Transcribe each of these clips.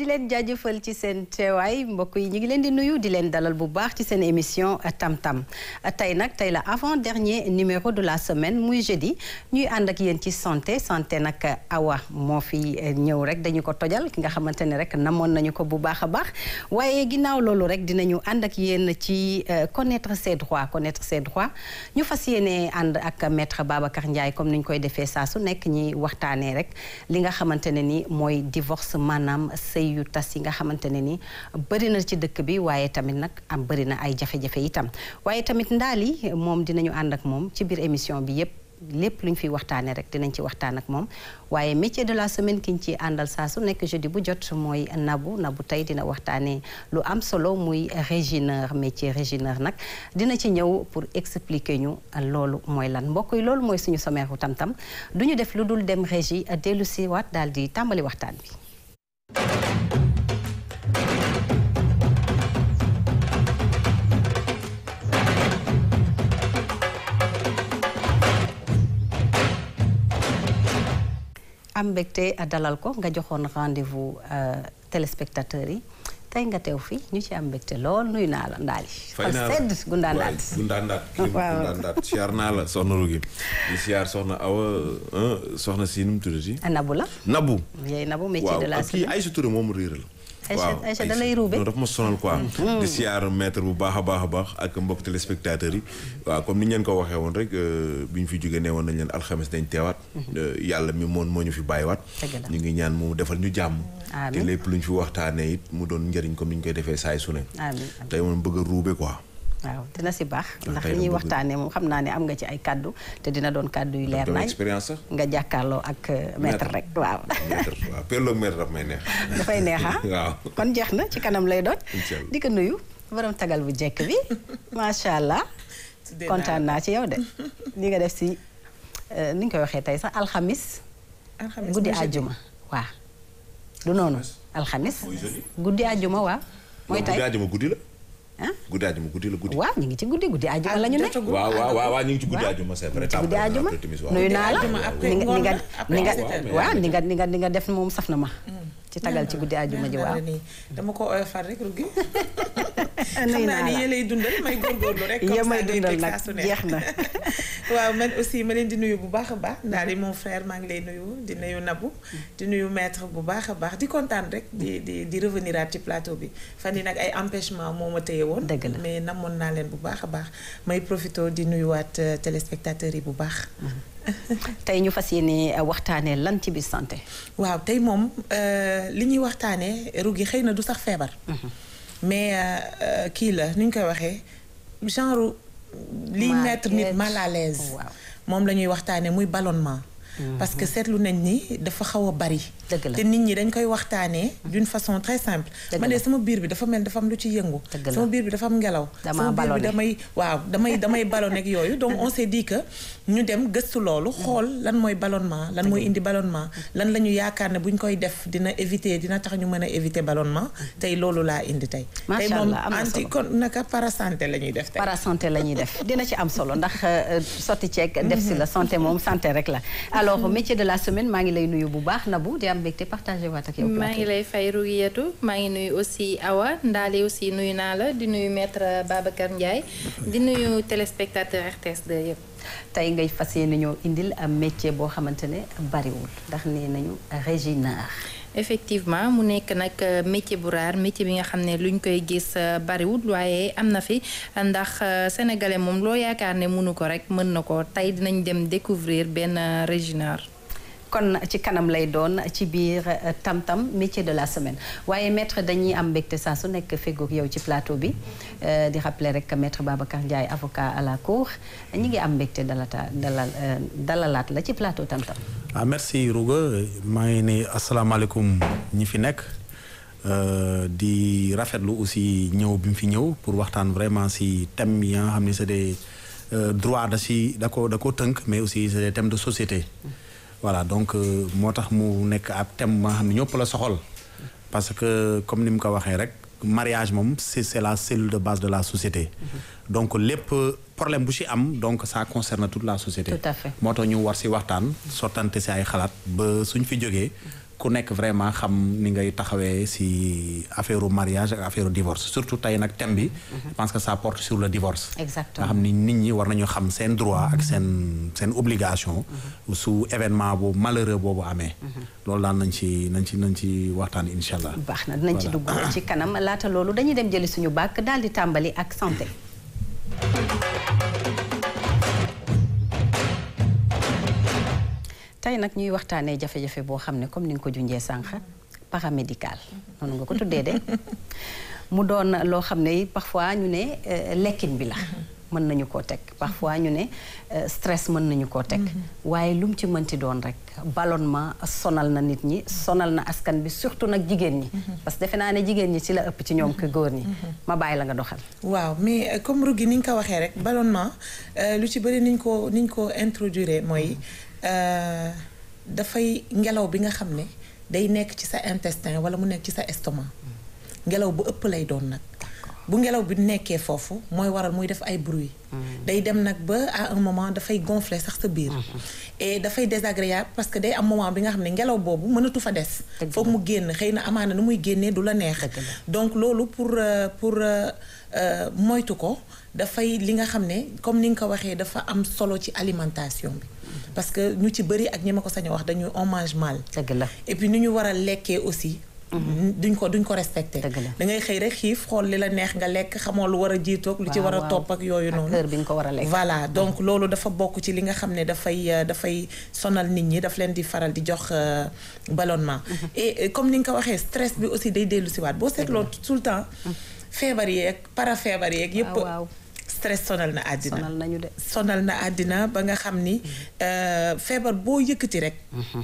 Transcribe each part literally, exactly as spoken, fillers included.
di leen jaajëfal ci seen teewaay mbokk yi ñu ngi leen di nuyu di leen dalal bu baax ci seen émission Tam Tam tey nag tey la avant dernier numéro de la semaine muy jeudi ñuy ànd ak yéen ci santé santé nag Awa moo fi ñëw rek dañu ko tojal ki nga xamante ne rek namoon nañu ko bu baax a baax waaye ginnaaw loolu rek dinañu ànd ak yéen ci connaître ses droits connaître ses droits ñu fas yéene ànd ak maître Babacar Ndiaye comme ni ñu koy defee saa su nekk ñi waxtaanee rek li nga xamante ne ni mooy divorce maanaam sëy yu tas yi nga xamante ne ni bëri na ci dëkk bi waaye tamit nag am bëri na ay jafe-jafe itam waaye tamit ndaali moom dinañu ànd ak moom ci biir émission bi yépp lépp lu ñu fiy waxtaanee rek dinañ ci waxtaan ak moom waaye métier de la semaine ki ñu ci àndal saa su nekk jeudi bu jot mooy Nabou Nabou tey dina waxtaanee lu am solo muy régineur métier régineur nag dina ci ñëw pour expliquer ñu loolu mooy lan mbokk yi loolu mooy suñu sommaire u Tam Tam du ñu def lu dul dem régie dellu si waat daal di tàmbali waxtaan bi. am mbégte dalal ko nga joxoon rendez-vous téléspectateurs yi tey nga teew fii ñu ci am mbégte lool nuyu naa la Ndaali. fay naa la sedd gundaa ndaat gundaa ndaat gundaa ndaat siyaar naa la soxna Rugi di siyaar soxna Awa soxna si nu mu tuddati. Nabou la. Nabou. yéen Nabou métier de la semaine waaw kii Aïssa Touré moom réeral. waaw Aïcha da lay ruube non daf ma sonal quoi. di siyaar maître bu baax a baax a baax ak mbokk téléspectateurs yi. waaw comme ni ñu leen ko waxee woon rek bi ñu fi jógee ne woon nañ leen alxames dañ teewaat. yàlla mi moon moo ñu fi bàyyiwaat. ñu ngi ñaan mu defal ñu jàmm. te lépp lu ñu fi waxtaanee it mu doon njëriñ comme ni ñu koy defee saay su ne. amiin tey moom bëgg a ruube quoi. waaw dina si baax ndax li ñuy waxtaanee moom xam naa ne am nga ci ay kaddu te dina doon kaddu yu leer nañ expérience sax nga jàkkaarloo ak maître rek waaw. maître waaw perloog maître daf may neex. dafay neex ah waaw kon jeex na ci kanam lay doon. di ko nuyu borom tagal bu jekk bi macha allah. kontaan naa ci yow de li nga def si ni ñu koy waxee tey sax alxamis. alxamis guddi àjjuma waaw. du noonu alxamis guddi àjjuma waaw. mooy tey guddi àjjuma guddi la. ah guddi àjjuma guddi la guddi. waaw ñu ngi ci guddi guddi àjjuma la ñu ne. waaw waaw waaw ñu ngi ci guddi àjjuma c'est vrai. guddi àjjuma nuyu naa la ni nga ni nga waaw ni nga ni nga ni nga def moom saf na ma. ci tagal ci guddi àjjuma ji waaw. dama ko oyofal rek Rugi. xam naa ni yéen lay dundal may góorgóorlu rek. yéen may dundal nag jeex na. waaw man aussi ma leen di nuyu bu baax a baax ndaal di mon frère maa ngi lay nuyu di nuyu Nabou di nuyu maître bu baax a baax di kontaan rek di di di revenir ci plateau bi fan yi nag ay empêchement moo ma téye woon. dëgg la mais namoon naa leen bu baax a baax may profité di nuyuwaat téléspectateurs yi bu baax. tey ñu fas yéene waxtaanee lan ci biir santé. waaw tey moom li ñuy waxtaanee Rugi xëy na du sax feebar. mais kii la ni ñu koy waxee genre. liy mettre nit mal à l'aise moom la ñuy waxtaanee muy ballonnement. parce que seetlu nañ ni dafa xaw a bari. te nit ñi dañ koy waxtaanee d'une façon très simple. man de sama biir bi dafa mel dafa am lu ci yëngu. sama biir bi dafa am ngelaw. sama biir bi damay waaw damay damay ballonné ak yooyu donc on s'est dit que ñu dem gëstu loolu xool lan mooy ballonnement lan mooy indi ballonnement lan la ñu yaakaar ne bu ñu koy def dina éviter dina tax ñu mën a éviter ballonnement tey loolu laa indi tey. tey moom anti kon naka parasanté la ñuy def tey. parasanté la ñuy def dina ci am solo ndax sotti ceeg def si la santé moom santé rek la. alors métier de la semaine maa ngi lay nuyu bu baax Nabou di am mbégte partagé waat ak yow. maa ngi lay fay Rugiyatou maa ngi nuyu aussi Awa Ndaale aussi nuyu naa la di nuyu maître Babacar Ndiaye di nuyu téléspectateur R T S deux yëpp. tey ngay fas yéene ñoo indil am métier boo xamante ne bariwul ndax nee nañu régineur. effectivement mu nekk nag métier bu raar métier bi nga xam ne luñ koy gis bariwul waaye am na fi ndax sénégalais moom loo yaakaar ne mënu ko rek mën na ko tey dinañ dem découvrir benn régineur. kon ci kanam lay doon ci biir Tam Tam métier de la semaine waaye maître dañuy am mbégte saa su nekk feggoog yow ci plateau bi di rappeler rek maître Babacar Ndiaye avocat à la cour ñi ngi am mbégte dalata dalal dalalaat la ci plateau Tam Tam. ah merci Rouga maa ngi ne asalaamaaleykum ñi fi nekk di rafetlu aussi ñëw bi mu fi ñëw pour waxtaan vraiment si thème yi nga xam ne c'est des droits da si da ko da ko tënk mais aussi c'est des thèmes de société. voilà donc moo tax mu nekk ab thème ma xam ne ñëpp la soxal parce que comme ni mu ko waxee rek mariage moom c'est c'est la cellule de base de la société. donc lépp problème bu ci am donc ça concerne toute la société. tout à fait moo tax ñu war ci waxtaan sottante ci ay xalaat ba suñ fi jógee ku nekk vraiment xam ni ngay taxawee si affaire mariage ak affaire divorce surtout tey nag thème bi. je pense que ça porte sur le divorce. exactement nga xam ni nit ñi war nañu xam seen droit ak seen seen obligation. su événement bu malheureux boobu amee. loolu daal nañ ci nañ ci nañ ci waxtaan incha allah. baax na dinañ ci dugg ci kanam laata loolu dañuy dem jëli suñu bàkk daal di tàmbali ak santé. tey nag ñuy waxtaanee jafe-jafe boo xam ne comme ni nga ko junjee sànq paramédical noonu nga ko tuddee de mu doon loo xam ne parfois ñu ne lekkin bi la mën nañu koo teg parfois ñu ne stress mën nañu koo teg waaye lu mu ci mënti doon rek ballonnement sonal na nit ñi sonal na askan bi surtout nag jigéen ñi parce que defe naa ne jigéen ñi ci la ëpp ci ñoom que góor ñi ma bàyyi la nga doxal waaw mais comme Rougui ni nga ko waxee rek ballonnement lu ci bëri niñ ko niñ ko introduire mooy dafay ngelaw bi nga xam ne day nekk ci sa intestin wala mu nekk ci sa estomac ngelaw bu ëpp lay doon nag bu ngelaw bi nekkee foofu mooy waral muy def ay bruit day dem nag ba à un moment dafay gonfler sax sa biir et dafay désagréable parce que day am moment bi nga xam ne ngelaw boobu mënatu fa des foog mu génn xëy na amaana nu muy génnee du la neex donc loolu pour pour moytu ko dafay li nga xam ne comme ni nga ko waxee dafa am solo ci alimentation bi parce que ñu ci bëri ak ñi ma ko sañ a wax dañu on mange mal et puis ni ñu war a lekkee aussi duñ ko duñ ko respecté da ngay xëy rek xiif xool li la neex nga lekk xamoo lu war a jiitoog lu ci war a topp ak yooyu noonu heure bi nga ko war a lekk voilà donc loolu dafa bokk ci li nga xam ne dafay dafay sonal nit ñi daf leen di faral di jox ballonnement et comme ni nga ko waxee stress bi aussi day dellu si waat boo seetloo tout le temps feebar yeeg para feebar yeeg yëpp stress sonal na àddina sonal nañu de sonal na àddina ba nga xam ni feebar boo yëkkati rek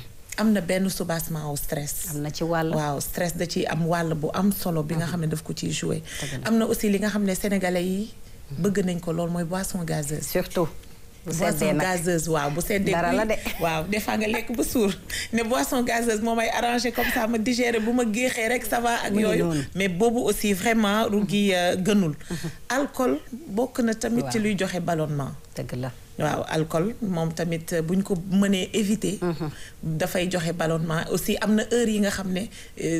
am na benn soubassement au stress. am na ci wàll. waaw stress da ci am wàll bu am solo bi nga xam ne daf ko ciy joué. am na aussi li nga xam ne sénégalais yi bëgg nañ ko lool mooy boisson gazeuse. surtout. bu boisson gazeuse waaw bu seddee dara la de. waaw des fois nga lekk ba suur ne boisson gazeuse moo may arrangé comme ça ma digérer bu ma géexee rek ça va ak yooyu. mais boobu aussi vraiment Rougui gënul. alcool bokk na tamit ci luy joxe ballonnement. dëgg la. waaw alcool moom tamit bu ñu ko mënee éviter. dafay joxe ballonnement aussi am na heure yi nga xam ne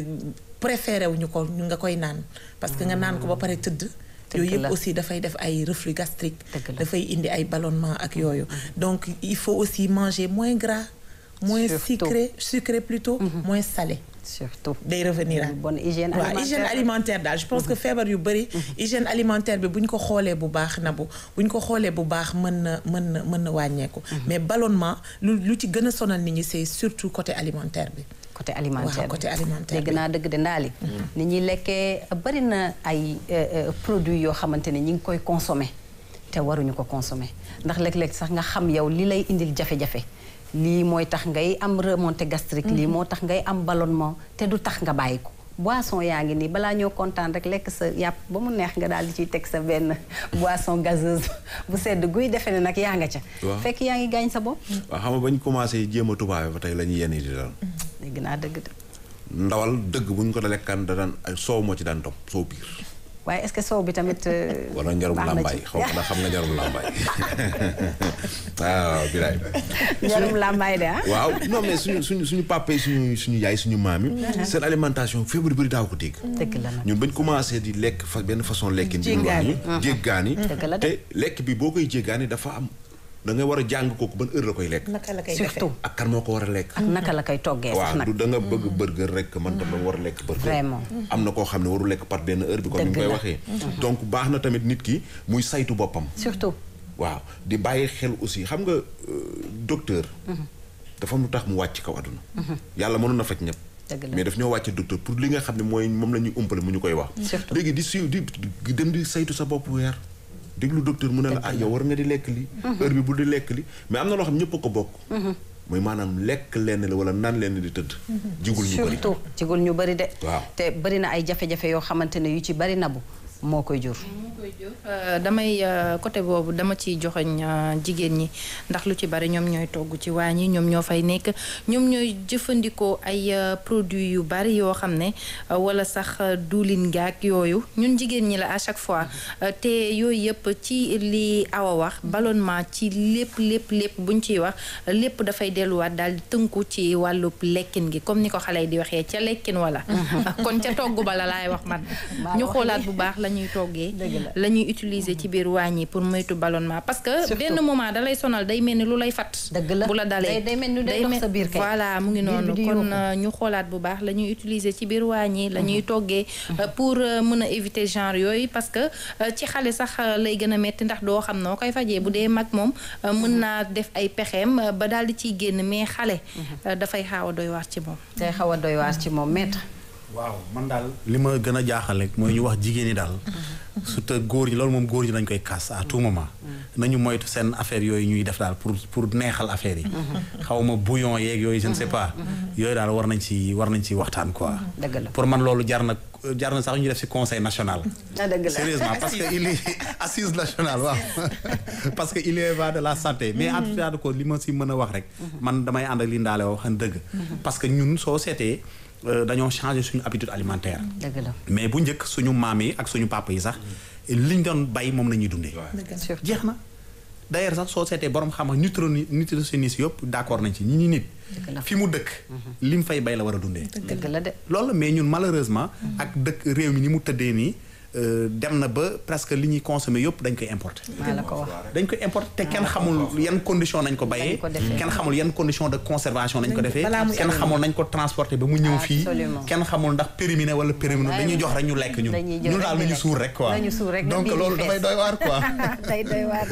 préféré wuñu ko nga koy naan parce que nga naan ko ba pare tëdd. yooyu yëpp aussi dafay def ay reflux gastrique. dafay indi ay ballonnement ak yooyu. donc il faut aussi manger moins gras. moins sucré sucré plutôt. moins salé. surtout day revenir une bonne hygiène alimentaire waaw hygiène alimentaire daal je pense que feebar yu bëri. hygiène alimentaire bi bu ñu ko xoolee bu baax na bu bu ñu ko xoolee bu baax mën na mën na mën na wàññeeku. mais ballonnement lu lu ci gën a sonal nit ñi c'est surtout côté alimentaire bi. côté alimentaire waaw côté alimentaire bi dégg naa dëgg de ndaali. ni ñuy lekkee bari na ay produits yoo xamante ne ñi ngi koy consommer te waruñu ko consommer ndax léeg-léeg sax nga xam yow li lay indil jafe-jafe. lii mooy tax ngay am remontée gastrique lii moo tax ngay am ballonnement te du tax nga bàyyi ko boisson yaa ngi nii balaa ñoo kontaan rek lekk sa yàpp ba mu neex nga daal di ciy teg sa benn boisson gazeuse bu sedd guy defe ne nag yaa nga ca fekk yaa ngi gaañ sa bopp waaw xam nga bañ commencé jéem a tubaabe ba tey la ñuy yenn di dal dégg naa dëgg de ndawal dëgg bu ñu ko da lekkaan da daan soow moo ci daan topp soow piir waaye est-ce que soow bi tamit. wala njarum làmbaay xaw ma xam nga njarum làmbaay waaw bilaay. njarum làmbaay de ah. waaw non mais suñu suñu suñu papa yi suñu suñu yaay suñu maam yi. seen alimentation feebar bëri daaw ko dégg. dëgg la nag ñun bañ commencé di lekk fa benn façon lekkin. bi ñu wax ni jéggaani. te lekk bi boo koy jéggaani dafa am. da ngay war a jàng kooku ban heure la koy lekk. naka la koy surtout ak kan moo ko war a lekk. ak naka la koy toggee sax nag waaw du da nga bëgg burger rek man tam dama war a lekk burger. vraiment am na koo xam ne waru lekk par benn heure bi comme ni ñu koy waxee. donc baax na tamit nit ki muy saytu boppam. surtout. waaw di bàyyi xel aussi xam nga docteur. dafa am lu tax mu wàcc kaw àdduna. yàlla mënoon na faj ñëpp. mais daf ñoo wàcce docteur pour li nga xam ne mooy moom la ñuy umpale mu ñu koy wax. léegi di si di dem di saytu sa bopp weer. déglu docteur mu ne la ah yow war nga di lekk li heure bi bu di lekk li mais am na loo xam ñëpp a ko bokk. mooy maanaam lekk lenn la wala naan lenn di tëdd. jigul ñu bëri surtout jigul ñu bëri de. waaw te bëri na ay jafe-jafe yoo xamante ne yu ci bëri nabu moo koy jur. moo koy jur damay côté boobu dama ciy joxoñ jigéen ñi ndax lu ci bari ñoom ñooy togg ci waañ yi ñoom ñoo fay nekk ñoom ñooy jëfandikoo ay produits yu bari yoo xam ne wala sax duulin gaak yooyu ñun jigéen ñi la à chaque fois te yooyu yëpp ci li Awa wax ballonnement ci lépp lépp lépp buñ ciy wax lépp dafay delluwaat daal di tënku ci wàllub lekkin gi comme ni ko xale yi di waxee ca lekkin wala kon ca togg ba la laay wax man ñu xoolaat bu baax la ñuy toggee la ñuy utiliser ci biir waañ yi pour moytu ballonnement parce que benn moment da lay sonal day mel ni lu lay fat bu la dalee day mel ni day dox sa biir kay voilà mu ngi noonu kon ñu xoolaat bu baax la ñuy utiliser ci biir waañ yi la ñuy toggee pour mën a éviter genre yooyu parce que ci xale sax lay gën a metti ndax doo xam noo koy fajee bu dee mag moom mën naa def ay pexeem ba daal di ciy génn mais xale dafay xaaw a doy waar ci moom day xaw a doy waar ci moom maître waaw man daal li ma gën a jaaxal rek mooy ñu wax jigéen ñi daal surtout góor ñi loolu moom góor ñi dañ koy kaas à tout moment nañu moytu seen affaire yooyu ñuy def daal pour pour neexal affaire yi xaw ma bouillon yeeg yooyu je ne sais pas yooyu daal war nañ ci war nañ ci waxtaan quoi pour man loolu jar na jar na sax ñu def ci conseil national sérieusement parce que il est assise nationale waaw parce que il y va de la santé mais en tout cas ko li ma ci mën a wax rek man damay ànd ak li ndaale wax xam dëgg parce que ñun soo seetee dañoo changer suñu habitude alimentaire mais bu njëkk suñu maam yi ak suñu papa yi sax liñ doon bay moom la ñuy dundee jeex na d'ailleurs sax soo seetee borom xam nga nutritionniste yëpp d'accord nañ ci ñi ñi nit fi mu dëkk li mu fay bay la war a dundee loolu mais ñun malheureusement ak dëkk réew mi ni mu tëddee nii dem na ba presque li ñuy consommer yëpp dañ koy importer dañ koy importer te kenn xamul yan condition nañ ko bayee kenn xamul yan condition de conservation nañ ko defee kenn xamul nañ ko transporter ba mu ñëw fii kenn xamul ndax périmé wala périmé dañuy jox rek ñu lekk ñun ñun daal nañu suur rek quoi donc loolu dafay doy waar quoi day doy waar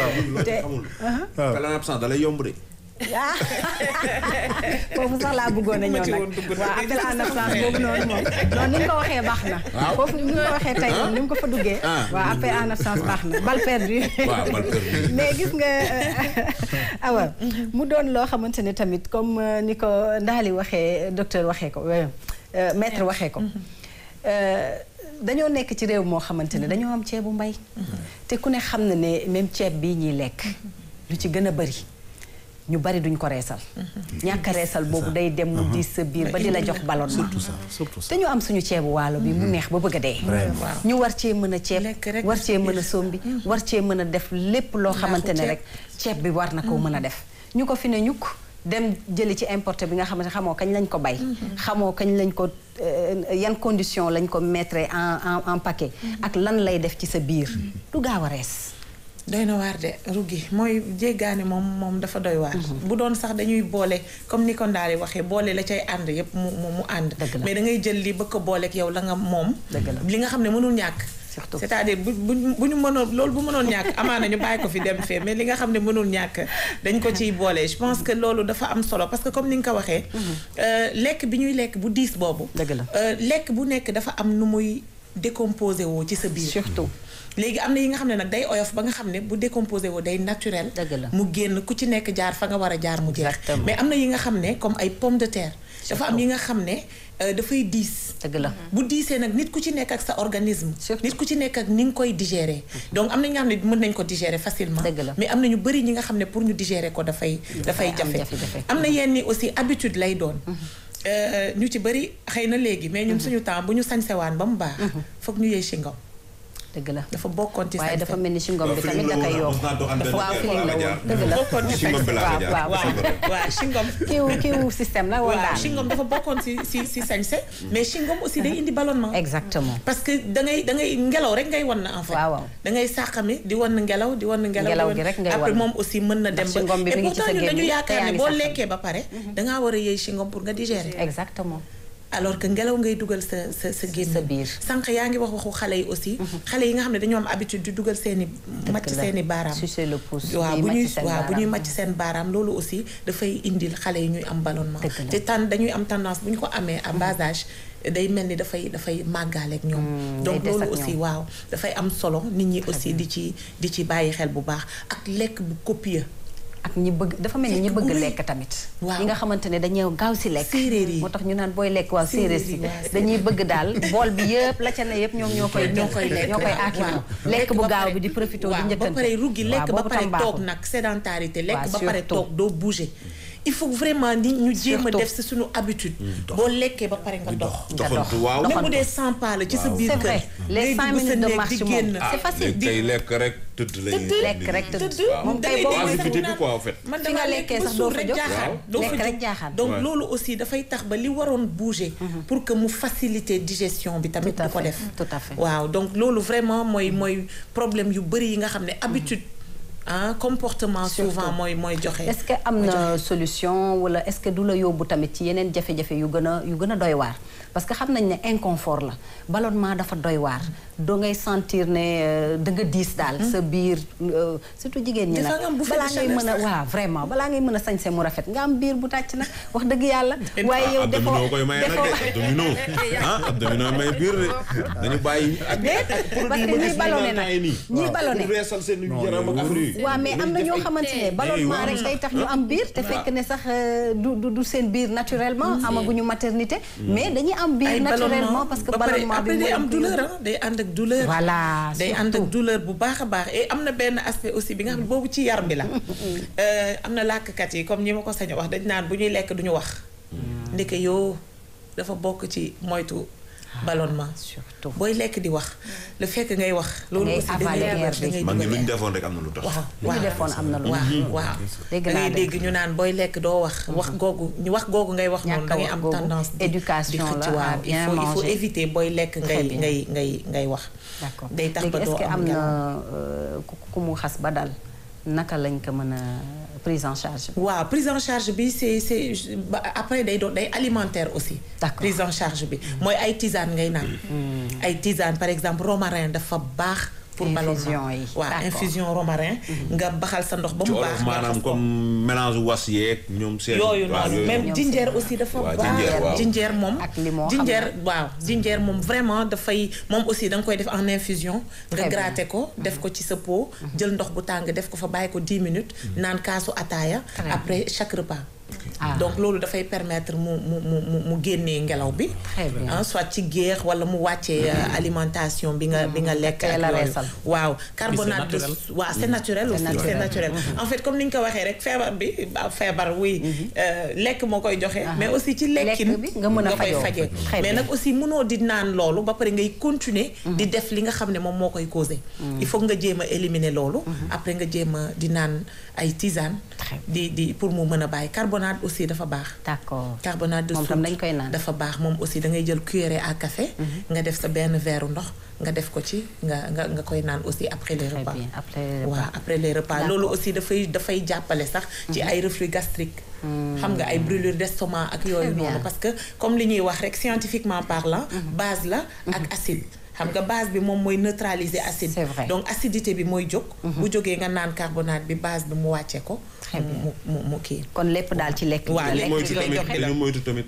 te kala en absence da lay yomb de foofu sax laa bëggoon a ñëw nag waaw appel en absence boobu noonu moom noonu ni nga ko waxee baax na foofu ni nga ko waxee tey moom ni nga ko fa duggee waaw appel en absence baax na balle perdue mais gis nga Awa mu doon loo xamante ne tamit comme ni ko Ndaali waxee docteur waxee ko maître waxee ko dañoo nekk ci réew moo xamante ne dañoo am ceebu mbay te ku ne xam na ne même ceeb bii ñuy lekk lu ci gën a bari ñu bari duñ ko reesal ñàkk a reesal boobu day dem mu diis sa biir ba di la jox ballonnement te ñu am suñu ceebu waalo bi mu neex ba bëgg a dee ñu war cee mën a ceeb war cee mën a sombi war cee mën a def lépp loo xamante ne rek ceeb bi war na ko mën a def ñu ko fi ne ñukk dem jëli ci importé bi nga xamante xamoo kañ lañ ko bay xamoo kañ lañ ko yan condition lañ ko mettre en en paquet ak lan lay def ci sa biir du gaaw a rees doy na waar de Rougui mooy jéggaani moom moom dafa doy waar bu doon sax dañuy boole comme ni ko Ndaali waxee boole la cay ànd yépp mu mu ànd mais da ngay jël li bëgg ko booleek yow la nga moom li nga xam ne mënul ñàkk c'est-à-dire bu bu ñu mënoon loolu bu mënoon ñàkk amaana ñu bàyyi ko fi dem fee mais li nga xam ne mënul ñàkk dañ ko ciy boole je pense que loolu dafa am solo parce que comme ni nga ko waxee lekk bi ñuy lekk bu diis boobu lekk bu nekk dafa am nu muy décomposé woo ci sa biir surtout léegi am na yi nga xam ne nag day oyof ba nga xam ne bu décomposé woo day naturel mu génn ku ci nekk jaar fa nga war a jaar mu jeex mais am na yi nga xam ne comme ay pomme de terre dafa am yi nga xam ne dafay diis dëgg la bu diisee nag nit ku ci nekk ak sa organisme nit ku ci nekk ak ni nga koy digérer donc am na ñi nga xam ne mën nañ ko digérer facilement mais am na ñu bëri ñi nga xam ne pour ñu digérer ko dafay dafay jafe am na yenn aussi habitude lay doon ñu ci bëri xëy na léegi mais ñun suñu temps bu ñu sañsewaan ba mu baax foog ñu yëy chewing-gum dëgg la dafa bokkoon ci waaye dafa mel ni chewing-gum bi tamit da koy yokk waaw feeling la woon dëgg la bokkoon ci waaw waaw waaw chewing-gum kiiw kiiw système la wala chewing-gum dafa bokkoon si si si sañse mais chewing-gum aussi day indi ballonnement exactement parce que da ngay da ngay ngelaw rek ngay wan na en fait waaw da ngay sàqami di wan ngelaw di wan ngelaw ngelaw gi rek ngay wan après moom aussi mën na dem ba et pourtant ñun dañu yaakaar ne boo lekkee ba pare dangaa war a yëy chewing-gum pour nga digérer exactement alors que ngelaw ngay dugal sa sa sa génn sa biir sànq yaa ngi wax waxu xale yi aussi xale yi nga xam ne dañoo am habitude di dugal seen i màcc seen i baaraam sucer le pouce waaw bu ñuy waaw bu ñuy màcc seen baaraam loolu aussi dafay indil xale yi ñuy am ballonnement te tan dañuy am tendance bu ñu ko amee à bas âge day mel ni dafay dafay màggaaleeg ñoom donc loolu aussi waaw dafay am solo nit ñi aussi di ci di ci bàyyi xel bu baax ak lekk bu copieux ak ñi bëgg dafa mel ni ñi bëgg lekk tamit. waaw ñi nga xamante ne dañuy gaaw si lekk. séeréer yi moo tax ñu naan booy lekk waaw séeréer si dañuy bëgg daal bool bi yëpp la ca ne yëpp ñoom ñoo koy ñoo koy lekk ñoo koy aakimoo lekk bu gaaw bi di profité di njëkkante. ba pare ruggi lekk ba pare toog nag sédentarité lekk ba pare toog doo bouger. il faut vraiment ni ñu jéem a def si suñu habitude. boo lekkee ba pare nga dox. doxantu waaw même bu dee cent pas la ci sa biir kër. les cinq minutes de marche moom c'est facile. tey lekk rek tëdd lay lekk rek tëdd. moom tey boo mooy activité bi quoi en fait. man fi nga lekkee sax doo fa jóg doo fa lekk rek jaaxaan. donc loolu aussi dafay tax ba li waroon bouger. pour que mu faciliter digestion bi tamit du ko def. tout à fait waaw donc loolu vraiment mooy mooy problème yu bëri yi nga xam ne habitude. ah comportement souvent mooy mooy joxe. est-ce que am na solution wala est-ce que du la yóbbu tamit ci yeneen jafe-jafe yu gën a yu gën a doy waar parce que xam nañ ne inconfort la ballonnement dafa doy waar doo ngay sentir ne da nga diis daal. sa biir surtout jigéen ñi nag. balaa ngay mën a waaw vraiment balaa ngay mën a sañse mu rafet nga am biir bu tàcc nag wax dëgg yàlla. waaye yow defoo abdominaux koy maye nag de abdominaux ah abdominaux may biir de dañu bàyyi. ak parce que ñii ballonné nag ñii ballonné. pour reesal seen yaram ak affaire yi. waaw mais am na ñoo xamante ne ballonnement rek day tax ñu am biir te fekk ne sax du du seen biir naturellement amaguñu maternité mais dañuy am biir naturellement parce que ballonnement bi day am douleur ah day ànd ak douleur voilà day ànd ak douleur bu baax a baax et am na benn aspect aussi bi nga xam ne boobu ci yar bi la am na làkkat yi comme ñi ma ko sañ wax dañ naan bu ñuy lekk duñu wax ndeke yoo dafa bokk ci moytu ballonnement surtout booy lekk di wax le fait que ngay wax loolu aussi dañuy mag ñi lu ñu defoon rek am na lu tax waaw lu ñu defoon am na lu waaw waaw da ngay dégg ñu naan booy lekk doo wax wax googu ñu wax googu ngay wax noonu da ngay am tendance éducation la waaw il faut il faut éviter booy lekk ngay ngay ngay ngay wax d'accord day tax ba est-ce doo que am am na ku mu xas ba dal naka lañ ko mën a prise en charge. waaw prise en charge bi c'est c'est après day doon day alimentaire aussi. d'accord prise en charge bi mooy ay tisane ngay naan. ay tisane par exemple romarin dafa baax. pour ballonnement yi waaw infusion romarin. nga baxal sa ndox ba mu baax. maanaam comme mélange was yeeg ñoom seen. yooyu noonu même jinjeer aussi dafa baax. jinjeer moom ak limon jinjeer waaw jinjeer moom vraiment dafay moom aussi da nga koy def en infusion. nga gratter ko def ko ci sa pot. jël ndox bu tàng def ko fa bàyyi ko dix minutes. naan kaasu ataaya. après chaque repas. Ah. donc loolu dafay permettre mu mu mu mu génnee ngelaw bi. ah soit ci géex wala mu wàccee alimentation bi nga bi nga lekk. ak yooyu waaw carbonate de waaw c'est naturel aussi c'est naturel. en fait comme ni ñu ko waxee rek feebar bi feebar wuy lekk moo koy joxe. mais aussi ci lekkin nga mën a nga koy fajee. mais nag aussi mënoo di naan loolu ba pare ngay continuer. di def li nga xam ne moom moo koy causé. il faut nga jéem a éliminer loolu. après nga jéem a di naan ay tisane. di di pour mu mën a bàyyi carbonate aussi dafa baax. d'accord carbonate de moom tam dañ koy naan dafa baax moom aussi da ngay jël cuillerée à café. nga def sa benn verre ndox nga def ko ci nga nga nga koy naan aussi après les repas. bien après les repas waaw après les repas loolu aussi dafay dafay jàppale sax. ci ay reflux gastrique. xam nga ay brûlure d'estomac ak yooyu noonu. parce que comme li ñuy wax rek scientifiquement parlant. base la ak acide. xam nga base bi moom mooy neutraliser acide. c'est vrai donc acidité bi mooy jóg. bu jógee nga naan carbonate bi base bi mu wàcce ko. mu mu mu kii. kon lépp daal ci lekk. waaw lekk moytu bi koy tamit joxe dañu moytu tamit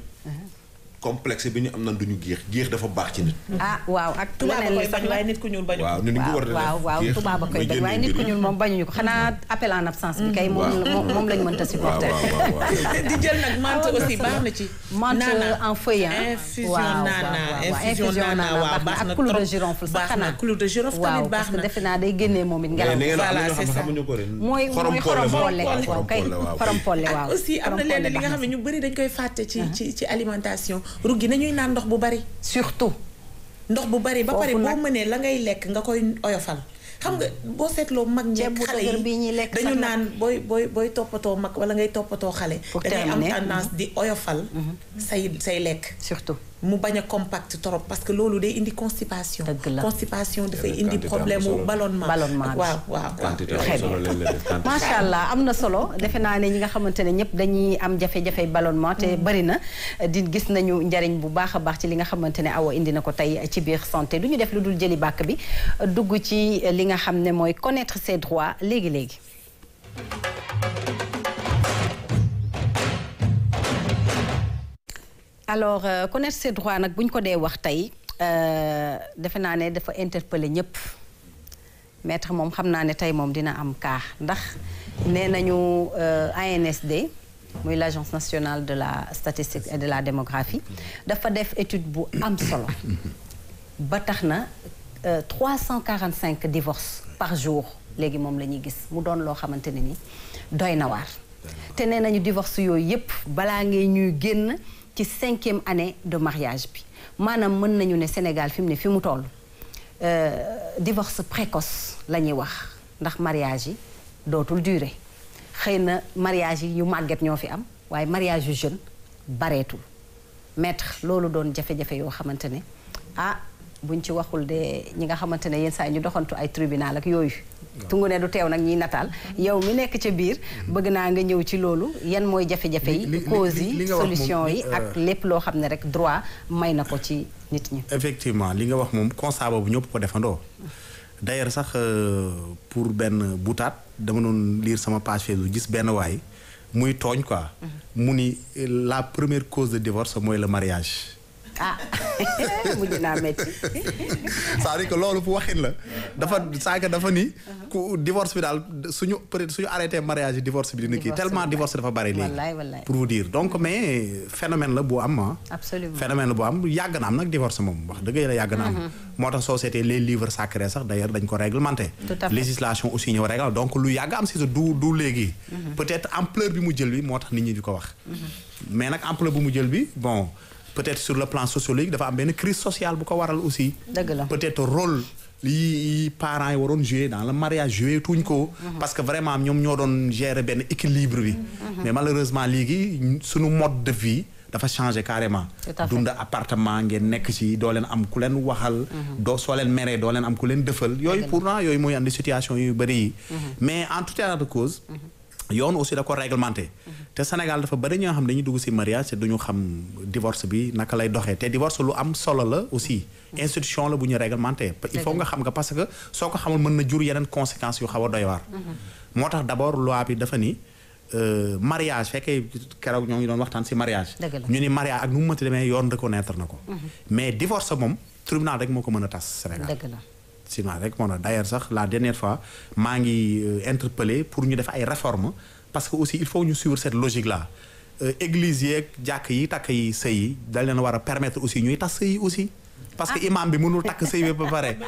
complexe bi ñu am nan duñu géex géex dafa baax ci nit. ah waaw ak tubaab leneen koy li sax bañ waaye nit ku ñuul bañu waaw nit ñi war a waaw waaw tubaab a koy bañ waaye nit ku ñuul moom bañuñu ko xanaa appel en absence bi kay moom moom lañ mënta supporter. di jël nag menthe aussi baax na ci. menthe en feuille infusion naana infusion naana waaw baax na ak clou de girofle sax xanaa clou de girofle tamit baax na. defe naa day génnee moom it ngelaw. voilà c'est ça mooy mooy xorom polle waaw kay xorom polle waaw. ak aussi am na lenn li nga xam ne ñu bëri dañ koy fàtte ci ci ci alimentation ruggi nañuy naan ndox bu bari. surtout ndox bu bari ba pare boo mënee la ngay lekk nga koy oyofal. xam nga boo seetloo mag ñeeg xale yi dañu naan booy booy booy toppatoo mag wala ngay toppatoo xale. da ngay am tendance di oyofal. say say lekk. surtout. mu bañ a compact trop parce que loolu day indi constipation. dëgg la constipation dafay indi problème mu ballonnement. ballonnement bi waaw waaw waaw. macha allah am na solo defe naa ne ñi nga xamante ne ñëpp dañuy am jafe-jafe ballonnement te bari na di gis nañu njariñ bu baax a baax ci li nga xamante ne Awa indi na ko tey ci biir santé du ñu def lu dul jëli bàkk bi dugg ci li nga xam ne mooy connaître ses droits léegi léegi. alors euh, connaître ses droits nag bu ñu ko dee wax tey defe naa ne dafa interpeller ñëpp maître moom xam naa ne tey moom dina am kaa ndax nee nañu A N S D muy l'agence nationale de la statistique et de la démographie dafa def étude bu am solo ba tax na trois cent quarante cinq divorces par jour léegi moom la ñuy gis mu doon loo xamante ne ni doy na waar te nee nañu divorce yooyu yépp balaa ngay ñuy génn ci cinquième année de mariage bi maanaam mën nañu ne Sénégal fi mu ne fi mu toll divorce précoce la ñuy wax ndax mariage yi dootul durer xëy na mariage yi yu màgget ñoo fi am waaye mariage yu jeune bareetul maître loolu doon jafe-jafe yoo xamante ne ah buñ ci waxul de ñi nga xamante ne yenn saa yi ñu doxantu ay tribunal ak yooyu tungu ne du teew nag ñiy nataal yow mi nekk ca biir bëgg naa nga ñëw ci loolu yan mooy jafe-jafe yi cause yi solution yi ak lépp loo xam ne rek droit may na ko ci nit ñi. effectivement li nga wax moom constat boobu ñëpp ko defandoo d'ailleurs sax pour benn boutaat dama doon lire sama page Facebook gis benn waay muy tooñ quoi mu ni la première cause de divorce mooy le mariage. ah mujj naa métti. c'est-à-dire que loolu bu waxin la dafa saa dafa ni ku divorce bi daal suñu peut-être suñu arrêté mariage yi divorce bi dina kii tellement divorce dafa bari léegi. wallaay wallaay pour vous dire donc mais phénomène la bu am ah. absolument phénomène la bu am yàgg na am nag divorce moom wax dëgg la yàgg na am. moo tax société les livres sacrés sax d'ailleurs dañ ko réglementé. tout à fait législation aussi ñëw réglé donc lu yàgg am si du du léegi. peut-être ampleur bi mu jël bi moo tax nit ñi di ko wax. mais nag ampleur bi mu jël bi bon. peut-être sur le plan sociologique dafa am benn crise sociale bu ko waral aussi. dëgg la peut-être rôle yi parents yi waroon jouer dans le mariage jouer tuñ ko. parce que vraiment ñoom ñoo doon gérer benn équilibre bi. mais malheureusement léegi suñu mode de vie dafa changer carrément. dund appartement ngeen nekk ci doo leen am ku leen waxal. doo soo leen meree doo leen am ku leen dëfal. yooyu pourtant yooyu mooy andi situation yu bari yi. mais en tout état de cause. yoon aussi da ko réglementé te Sénégal dafa bari ñoo xam dañuy dugg ci mariage te duñu xam divorce bi naka lay doxee te divorce lu am solo la aussi institution la bu ñu réglementé il faut nga xam nga parce que soo ko xamul mën na jur yeneen conséquences yu xaw a doy waar moo tax d'abord loi bi dafa ni mariage fekkee keroog ñoo ngi doon waxtaan ci mariage ñu ni mariage ak nu mu mënti demee yoon reconnaître na ko mais divorce moom tribunal rek moo ko mën a tas Sénégal sinon rek moo na d'ailleurs sax la dernière fois maa ngi interpellé pour ñu def ay réformes parce que aussi il faut ñu suivre cette logique là église yeeg jàkk yi takk yi sëy yi dañ leen war a permettre aussi ñuy tas sëy yi aussi parce que imam bi mënul takk sëy bi ba pare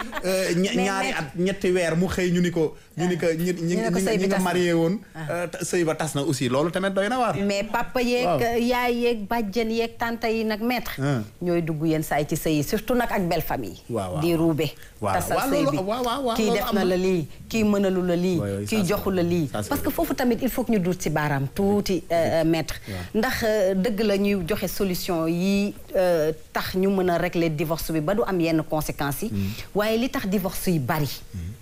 ñaari at ñetti weer mu xëy ñu ni ko ñu ni ko ñi ñi ñi nga marié woon sëy ba tas na aussi loolu tamit doy na waar mais papa yeeg yaay yeeg bàjjen yeeg tante yi nag maître ñooy dugg yenn saa yi ci sëy yi surtout nag ak belle famille di ruube tasal sëy bi kii def na la lii kii mënalu la lii kii joxu la lii parce que foofu tamit il faut que ñu duut ci baaraam tuuti maître ndax dëgg la ñuy joxe solution yi tax ñu mën a régler divorce bi ba du am yenn conséquences yi waaye li tax divorce yi bari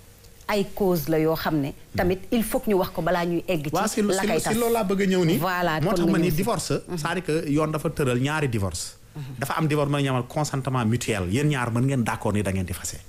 ay cause la yoo xam ne tamit il faut que ñu wax ko balaa ñuy egg ci la kay tas si loolu laa bëgg a ñëw ni voilà moo tax ma ni divorce c'est-à-dire que yoon dafa tëral ñaari divorce dafa am divorce mën a ñamal consentement mutuel yéen ñaar mën ngeen d'accord ni da ngeen di fase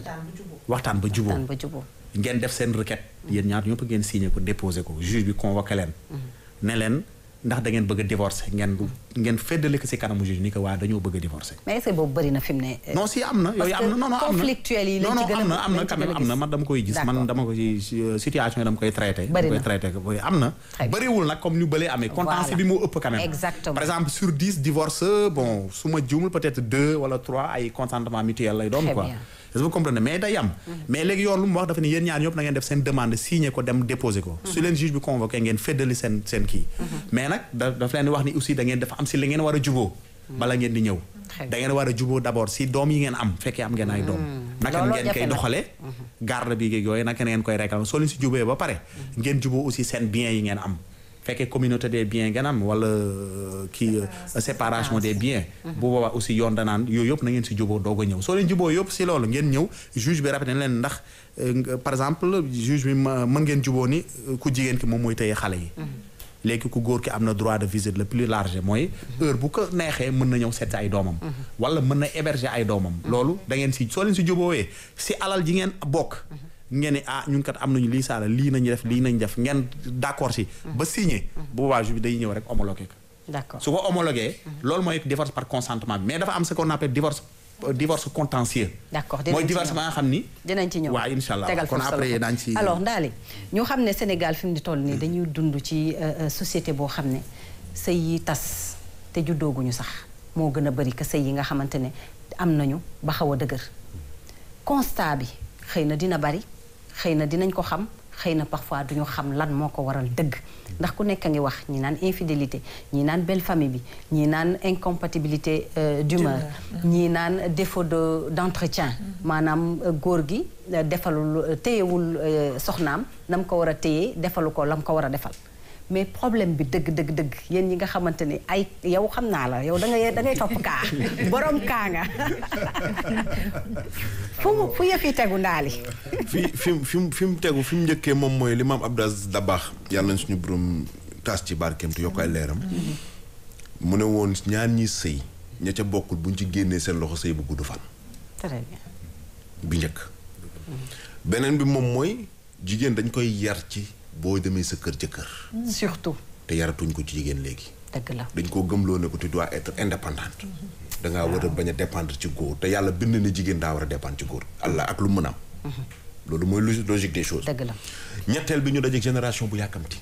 waxtaan ba juboo ngeen def seen requête yéen ñaar ñëpp ngeen signé ko déposé ko juge bi convoqué leen ne leen ndax da ngeen bëgg a divorcer ngeen ngeen feddali ko ci kanamu juge ni que waa dañoo bëgg a divorcer. mais est-ce que boobu bëri na fi mu ne. non si am na yooyu am na non non am na conflictuel yi lañ ci gën a am na am na quand même am na man dama koy gis man dama ko ci situation yi dama koy traité. bëri na dama koy traité am na. bëriwul nag comme ñu bëlee amee. contentieux bi moo ëpp quand même. exactement par exemple sur dix divorce bon su ma juumul peut-être deux wala trois ay consentement mutuel lay doon quoi. est-ce que vous comprenez mais day am. mais léegi yoon lu mu wax dafa ni yéen ñaar ñëpp na ngeen def seen demande signé ko dem déposé ko. su leen juge bi convoqué ngeen feddali seen seen kii. mais nag da dafa leen di wax ni aussi da ngeen dafa am si li ngeen war a juboo bala ngeen di ñëw. da ngeen war a juboo d'abord si doom yi ngeen am fekkee am ngeen ay doom. naka ngeen koy doxalee. garde bi yooyu naka ngeen koy réclamer soo leen si jubee ba pare. ngeen juboo aussi seen biens yi ngeen am. fekkee communauté des biens ngeen am wala kii séparation des biens bu boobaa aussi yoon danaan yooyu yëpp na ngeen si juboo doog a ñëw soo leen juboo yëpp si loolu ngeen ñëw juge bi répété leen ndax par exemple juge bi mën ngeen juboo ni ku jigéen ki moom mooy tëye xale yi léegi ku góor ki am na droit de visite le plus large mooy heure bu ko neexee mën na ñëw seet ay doomam wala mën na héberger ay doomam loolu da ngeen si soo leen si juboowee si alal ji ngeen bokk ngeen ne ah ñun kat am nañu lii saala lii nañu def lii nañu def ngeen d'accord si ba signé bu boobaa juge bi day ñëw rek homologué ko d'accord su ko homologué loolu mooy divorce par consentement bi mais dafa am ce qu'on appelle divorce divorce contentieux. d'accord mooy divorce ba nga xam ni. dinañ ci ñëw waaw incha allah tegal kon après daañu ci. alors Ndaly ñu xam ne Sénégal fi mu di toll nii dañuy dund ci société boo xam ne sëy yi tas te juddooguñu sax moo gën a bari que sëy yi nga xamante ne am nañu ba xaw a dëgër constat bi xëy na dina bari xëy na dinañ ko xam xëy na parfois duñu xam lan moo ko waral dëgg ndax ku nekk a ngi wax ñi naan infidélité ñi naan belle famille bi ñi naan incompatibilité d'humeur ñi naan défaut de d'entretien maanaam góor gi defalul téyewul soxnaam na mu ko war a téye defalu ko la mu ko war a defal mais problème bi dëgg dëgg dëgg yéen ñi nga xamante ni ay yow xam naa la yow da ngay da ngay topp kaa borom kaa nga fu mu fu yëf yi tegu Ndaly. fi fi fi mu fi mu tegu fi mu njëkkee moom mooy li maam Abdou Aziz Dabakh yàlla na suñu borom taas ci barkeem te yokk ay leeram. mu ne woon ñaar ñi sëy ña ca bokkul buñ ci génnee seen loxo sëy bu gudd fan. très bien. bi njëkk. beneen bi moom mooy jigéen dañ koy yar ci. boo demee sa kër jëkkër. surtout. te yaratuñ ko ci jigéen léegi. dëgg la dañ koo gëmloo ne ko tu dois être indépendante. da ngaa war a bañ a dépendre ci góor te yàlla bind na jigéen daa war a dépendre ci góor. Allah ak lu mën a am. loolu mooy logique des choses. dëgg la ñetteel bi ñu dajeeg génération bu yàkkamti.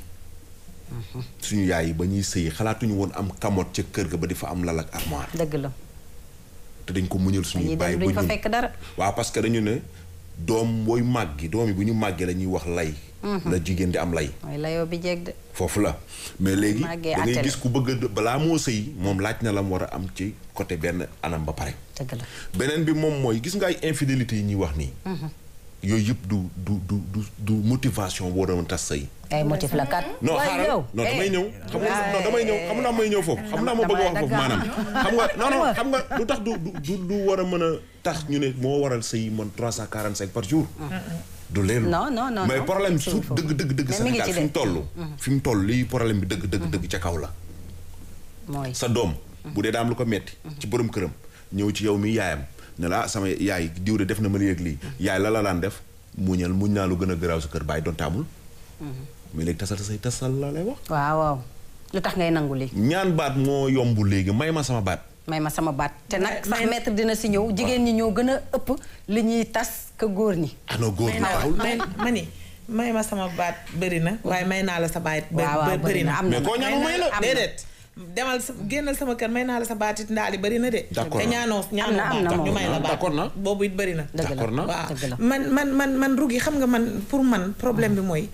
suñu yaay yi ba ñuy sëyi xalaatuñu woon am kamoot ca kër ga ba di fa am lal ak armoire. dëgg la. te dañ ko muñal suñuy bàyyi duñ fa fekk dara. waaw parce que dañu ne doom booy màggi doom yi bu ñu màggee la ñuy wax lay. la jigéen di am lay. mooy layoo bi jeeg de. foofu la mais léegi da ngay gis ku bëgg balaa moo sëy moom laaj na la mu war a am ci côté benn anam ba pare. dëgg la beneen bi moom mooy gis nga ay infidélité yi ñuy wax nii. yooyu yëpp du du du du du motivation boo doon tas sëy. ay motif la kat. non xaaral non damay ñëw. xam nga non damay ñëw xam naa may ñëw foofu. xam naa ma bëgg a wax foofu maanaam. xam nga non non xam nga lu tax du du du war a mën a tax ñu ne moo waral sëy man trois cent quarante cinq par jour. du leelu non non non mais problème su dëgg dëgg dëgg Sénégal fi mu toll. fi mu toll lii problème bi dëgg dëgg dëgg ca kaw la. mooy sa doom. bu dee daam lu ko metti ci borom këram ñëw ci yow mi yaayam ne la sama yaay diw de def na ma léeg lii. yaay la la daan def muñal muñ naa lu gën a garaaw sa kër bàyyi doon taamul. mais léegi tasal say tasal la lay wax. waaw waaw lu tax ngay nangu léegi. ñaan baat moo yomb léegi may ma sama baat. may ma sama baat te nag sax maître dina si ñëw jigéen ñi ñoo gën a ëpp li ñuy tas que góor ñi. ah non góor ñi may ma ni may ma sama baat bëri na waaye may naa la sa baat. waaw bëri na am na mais koo ñaanu may la déedéet. demal sa génnal sama kër may naa la sa baatit Ndaly bëri na de. d'accord te ñaanoo ñaanoo baat ñu may la baat. d'accord na boobu it bëri na. d'accord na waaw man man man man Rougui xam nga man pour man problème bi mooy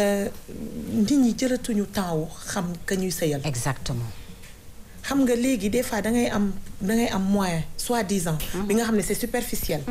nit ñi jërëtuñu temps wu xam ka ñuy sëyal. exactement. xam nga léegi des fois da ngay am da ngay am moyen soi-disant. bi nga xam ne c'est superficiel.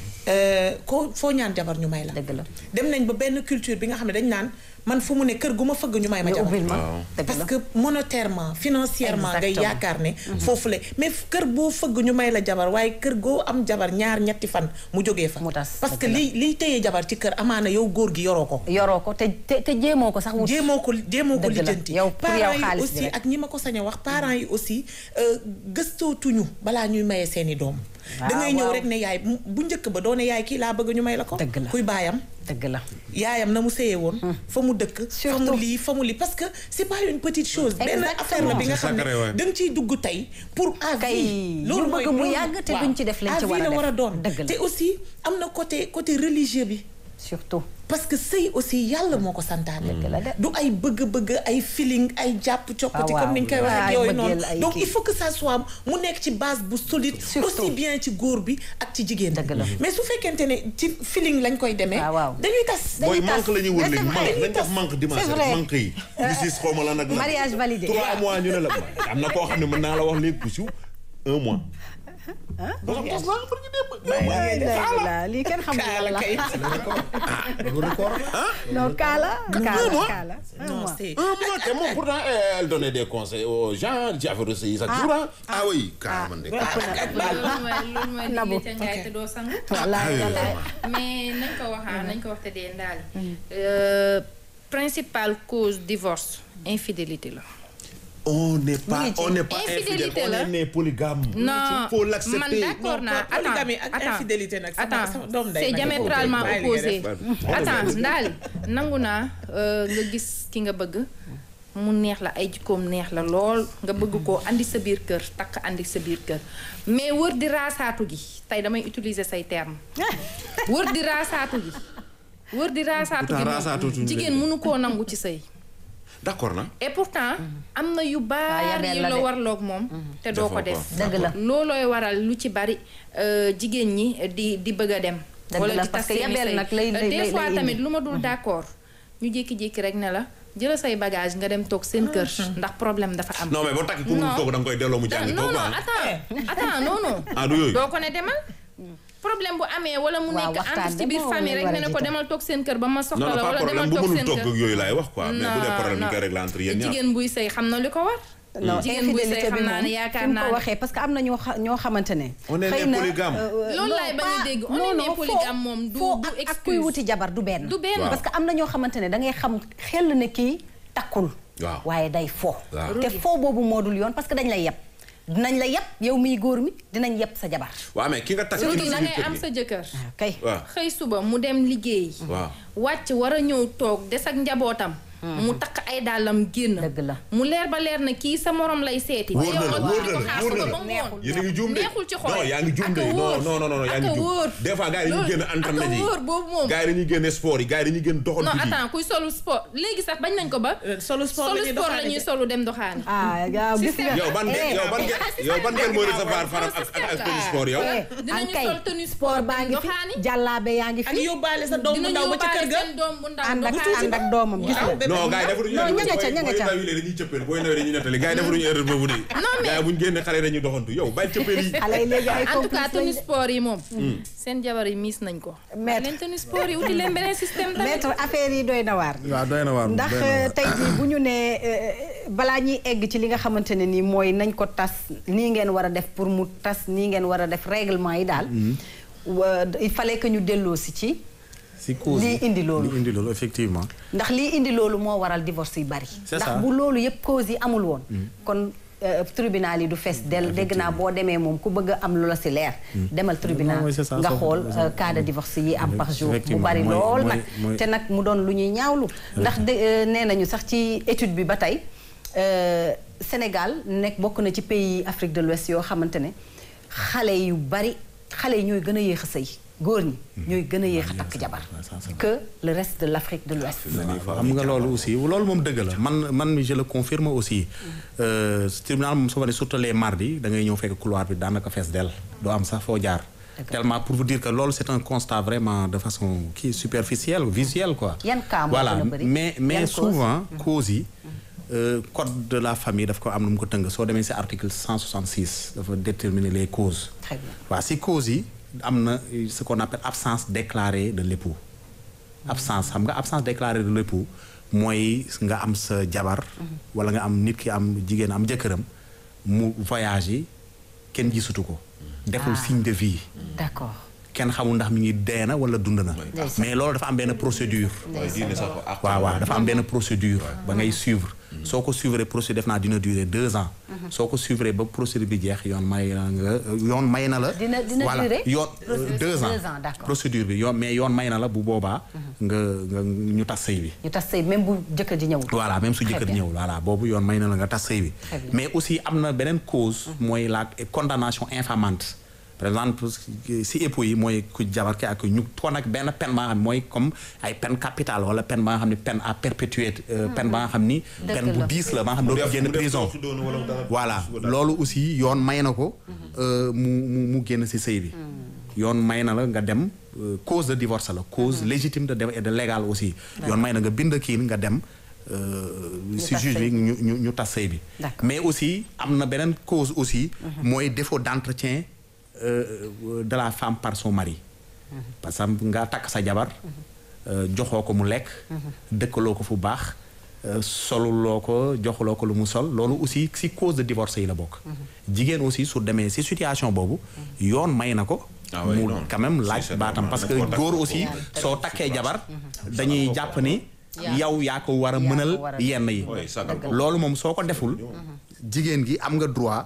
ko foo ñaan jabar ñu may la. dëgg la dem nañ ba benn culture bi nga xam ne dañ naan man fu mu ne kër gu ma fëgg ñu may ma jabar. parce que monétairement financièrement ngay yaakaar ne. foofu la mais kër boo fëgg ñu may la jabar waaye kër goo am jabar ñaar ñetti fan mu jógee fa. parce que li liy téye jabar ci kër amaana yow góor gi yoroo ko. yoroo ko te te te jéemoo ko sax. jéemoo ko jéemoo ko lijjanti. yow pour yow xaalis aussi ak ñi ma ko sañ a wax parents yi aussi gëstootuñu balaa ñuy maye seeni doom. da ngay ñëw rek ne yaay bu njëkk ba doone yaay kii laa bëgg ñu may la ko. dëgg la kuy baayam. dëgg la yaayam na mu séyee woon. fa mu dëkk. fa mu lii fa mu lii parce que c'est pas une petite chose. benn affaire la bi nga xam ne da nga ciy dugg tey pour à vie. loolu mooy mu yàgg te duñ ci def lañ ci war a def la war a doon. dëgg la te aussi am na côté côté religieux bi. surtout. parce que sëy aussi yàlla moo ko santaane. du ay bëgg-bëgg ay feeling ay jàpp coppati comme ni ñu koy waxee ak yooyu noonu. donc il faut que ça soit mu nekk ci base bu solide. aussi bien ci góor bi ak ci jigéen bi. mais su fekkente ne ci feeling lañ koy demee. dañuy tas dañuy tas booy manque la ñuy wër léegi manque dañ def manque dimanche manque yi. bisis xaw ma la nag. mariage validé trois mois ñu ne la am na koo xam ne mën naa la wax léegi ku siw un mois. ah lii kenn xamul la la non kaala kaala kaala un mois te moom pourtant elle donnait des conseils aux gens ci affaire de sëy chaque jour ah oui kaala man de loolu mooy loolu mooy te doo sang mais nañ ko waxaa nañ ko wax te dee Ndaly principale cause divorce infidélité la. on n'est pas on n'est pas infidèle on est né polygame. non faut l'accepter. man d'accord naa polygamie ak infidélité nag. attends c'est diamétralement opposé. attends Ndaly nangu naa nga gis ki nga bëgg mu neex la ay jikkoom neex la lool nga bëgg koo andi sa biir kër takk andi sa biir kër mais wër di raasaatu gi tey damay utiliser say terme wër di raasaatu gi wër di raasaatu gi moom jigéen mënu koo nangu ci sëy d'accord na et pourtant am na yu bari yu la warloog moom te doo ko def dëgg la loolooy waral lu ci bari jigéen ñi di di bëgg a dem wala di tas seen sëy des fois tamit lu ma dul d'accord ñu jékki-jékki rek ne la jëla say bagage nga dem toog seen kër ndax problème dafa am non mais boo takki ku mu toog da nga koy delloo mu jàngi toog non non attends attends non non ah du yooyu doo ko ne demal problème bu amee wala mu nekk entre ci biir famille rek nga ne ko demal toog seen kër ba ma soxla la wala demal toog seen kër toog yooyu laay wax quoi mais bu dee problème ñu koy régler entre yéen ñaar jigéen buy sëy xam na li ko war non jigéen buy sëy xam naa ne yaakaar naa ko waxee parce que am na ñoo ñoo xamante ne on est né polygame loolu laay bañ a dégg on est né polygame moom du du excuse ak kuy wuti jabar du benn du benn parce que am na ñoo xamante ne da ngay xam xel ne kii takkul waaw waaye day fo te fo boobu moo dul yoon parce que dañ lay yeb dinañ la yeb yow miy góor mi dinañ yeb sa jabar waaw mais ki nga takk surtout da ngay am sa jëkkër kay xëy suba mu dem liggéey waaw wàcc war a ñëw toog des ak njabootam mu takk ay dàllam génn dëgg la mu leer ba leer na kii sa morom lay seeti wóor na la wóor na la wóor na la yéen a ngi juum de neexul ci xol non yaa ngi juum de non non non non yaa ngi juum des fois gars yi dañuy génn entraînement yi wóor boobu moom gars yi dañuy génn sport yi gars yi dañuy génn doxantu non yi attends kuy solu sport léegi sax bañ nañ ko ba solu sport la ñuy solu dem doxaani ah yaa gis nga yow ban yow ban yow ban ngeen moo recevoir faram ak ak tenue sport yow dinañu sol tenue sport baa ngi fi jàllaabe yaa ngi fi ak yóbbaale sa doom bu ndaw ba ca kër ga ànd ak ànd ak doomam gis nga non gars yi defuñu ña nga ca ña nga ca booy ndaw yi dañuy cëppeel booy ndaw yi dañuy nettali gars yi defuñu erreur boobu de gars yi buñu génnee xale dañuy doxantu yow bàyyi cëppeel yi xale yi léegi ay en tout cas tenue sport yi moom seen jabar yi miis nañ ko maître leen tenue sport yi uti leen beneen système tamit maître affaire yi doy na waar waaw doy na waar ndax tey jii bu ñu nee balaa ñuy egg ci li nga xamante ne nii mooy nañ ko tas nii ngeen war a def pour mu tas nii ngeen war a def règlement yi daal il fallait que ñu delloo si ci si cause lii indi loolu lii indi loolu effectivement. ndax lii indi loolu moo waral divorce yu bari. c'est ndax ça bu loolu yëpp cause yi amul woon. kon tribunal yi du fees del dégg naa boo demee moom ku bëgg a am lu la si leer. demal tribunal nga xool cas de divorce yi am par jour. mu bari lool nag te nag mu doon lu ñuy ñaawlu. ndax de nee nañu sax ci étude bi ba tey Sénégal nekk bokk na ci pays Afrique de l'Ouest yoo xamante ne xale yu bari xale yi ñooy gën a yéex a sëy. góor ñi ñooy gën a yéex a takk jabar que le reste de l'Afrique de l'Ouest. xam nga loolu aussi loolu moom dëgg la man man je le confirme aussi tribunal moom soo fa ne surtout les mardis da ngay ñëw fekk couloir bi daanaka fees dell doo am sax foo jaar. tellement pour vous dire que loolu c'est un constat vraiment de façon qui superficielle visuelle quoi. yan cas moo voilà gën a bëri mais mais souvent causes yi code de la famille daf ko am nu mu ko tënk soo demee ci article cent soixante-six dafa déterminer les causes. très bien waaw ci causes yi. am na ce qu'on appelle absence déclarée de l'époux absence xam nga absence déclarée de l'époux mooy nga am sa jabar wala nga am nit ki am jigéen am jëkkëram mu voyage yi kenn gisutu ko deful signe de vie d'accord kenn xamul ndax mi ngi dee na wala dund na mais loolu dafa am benn procédure waaw waaw dafa am benn procédure ba ngay suivre soo ko suivre procédure def naa dina durer deux ans soo ko suivre ba procédure bi jeex yoon may na nga yoon may na la dina dina voilà durer yoon deux ans d'accord procédure bi yoon mais yoon may na la bu boobaa nga nga ñu tas sëy bi ñu tas sëy même bu jëkkër ji ñëwul voilà même su jëkkër ñëwul voilà boobu yoon may na la nga tas sëy bi mais aussi am na beneen cause mooy la condamnation infamante par exemple si époux yi mooy ku jabar ki ak ñu ko nag benn peine ba nga xam ne mooy comme ay peine capitale wala peine ba nga xam ne peine à perpétuité peine ba nga xam ni peine bu diis la ba nga xam ne doo génn prison voilà loolu aussi yoon may na ko mu mu mu génn si sëy bi yoon may na la nga dem cause de divorce la cause légitime de et de légale aussi yoon may na nga bind kii nga dem si juge bi ñu ñu ñu tas sëy bi mais aussi am na beneen cause aussi mooy défaut d'entretien de la femme par son mari parce que nga takk sa jabar joxoo ko mu lekk dëkkaloo ko fu baax soluloo ko joxuloo ko lu mu sol loolu aussi ci cause de divorce yi la bokk jigéen aussi su demee ci situation boobu yoon may na ko mu quand même laaj baatam parce que góor aussi soo takkee jabar dañuy jàpp ni yow yaa ko war a mënal yenn yi loolu moom soo ko deful jigéen gi am nga droit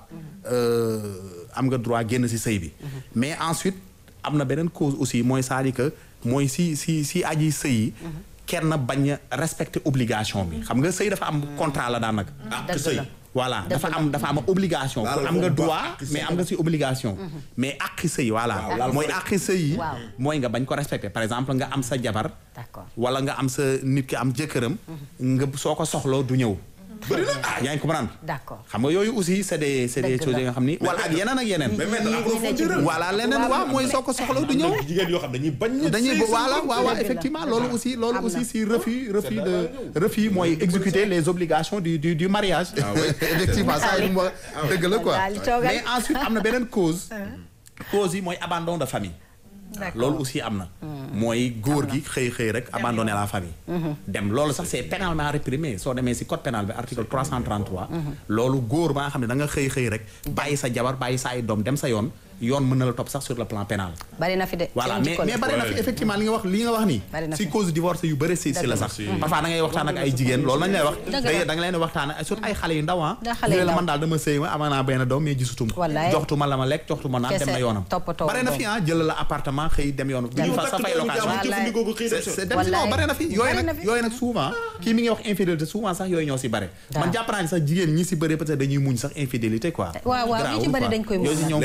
am nga droit génn ci sëy bi mais ensuite am na beneen cause aussi mooy c'est-à-dire que mooy si si si aji sëy yi kenn bañ respecter obligation bi xam nga sëy dafa am contrat la daanaka. ak sëy voilà dafa am dafa am obligation. am nga droit mais am nga si obligation. mais àqi sëy voilà. mooy àqi sëy yi. mooy nga bañ ko respecter par exemple nga am sa jabar. d'accord wala nga am sa nit ki am jëkkëram. nga soo ko soxloo du ñëw. bëri na ah yaa ngi comprendre. d'accord xam nga yooyu aussi c'est des c'est des choses yi nga xam ni. wala ak yeneen ak yeneen. voilà leneen waaw mooy soo ko soxla du ñëw. jigéen yoo xam dañuy bañ. dañuy voilà waaw waaw effectivement loolu aussi loolu aussi si refus refus de refus mooy exécuter les obligations du du du mariage. effectivement ça yi mooy dëgg la quoi. mais ensuite am na beneen cause. cause yi mooy abandon de famille. loolu aussi am na. mooy góor gi xëy xëy rek abandonner la famille. dem loolu sax c'est pénalement réprimé soo demee ci code pénal bi article trois cent trente-trois. loolu góor ba nga xam ne da nga xëy xëy rek bàyyi sa jabar bàyyi sa ay doom dem sa yoon yoon mën na la topp sax sur le plan pénal. bari na fi de. voilà mais mais bari na fi effectivement li nga wax li nga wax nii. ci cause divorce yu bëri si si la sax. parfois da ngay waxtaan ak ay jigéen loolu lañ lay wax. da nga leen waxtaan ak surtout ay xale yu ndaw ah. ñu la man daal dama sëy ma amaa naa benn doom mais gisutuma. joxtuma la ma lekk joxtuma naan dem na yoonam. bari na fi ah jël la appartement xëy dem yoonam. ñu fa sa fay location c'est dem si non bari na fi yooyu nag yooyu nag souvent kii mi ngi wax infidélité souvent sax yooyu ñoo si bare. man jàpp naa ni sax jigéen ñi si bëri peut-être dañuy muñ sax infidélité quoi. waaw waaw ñu ci bëri dañ koy muñ.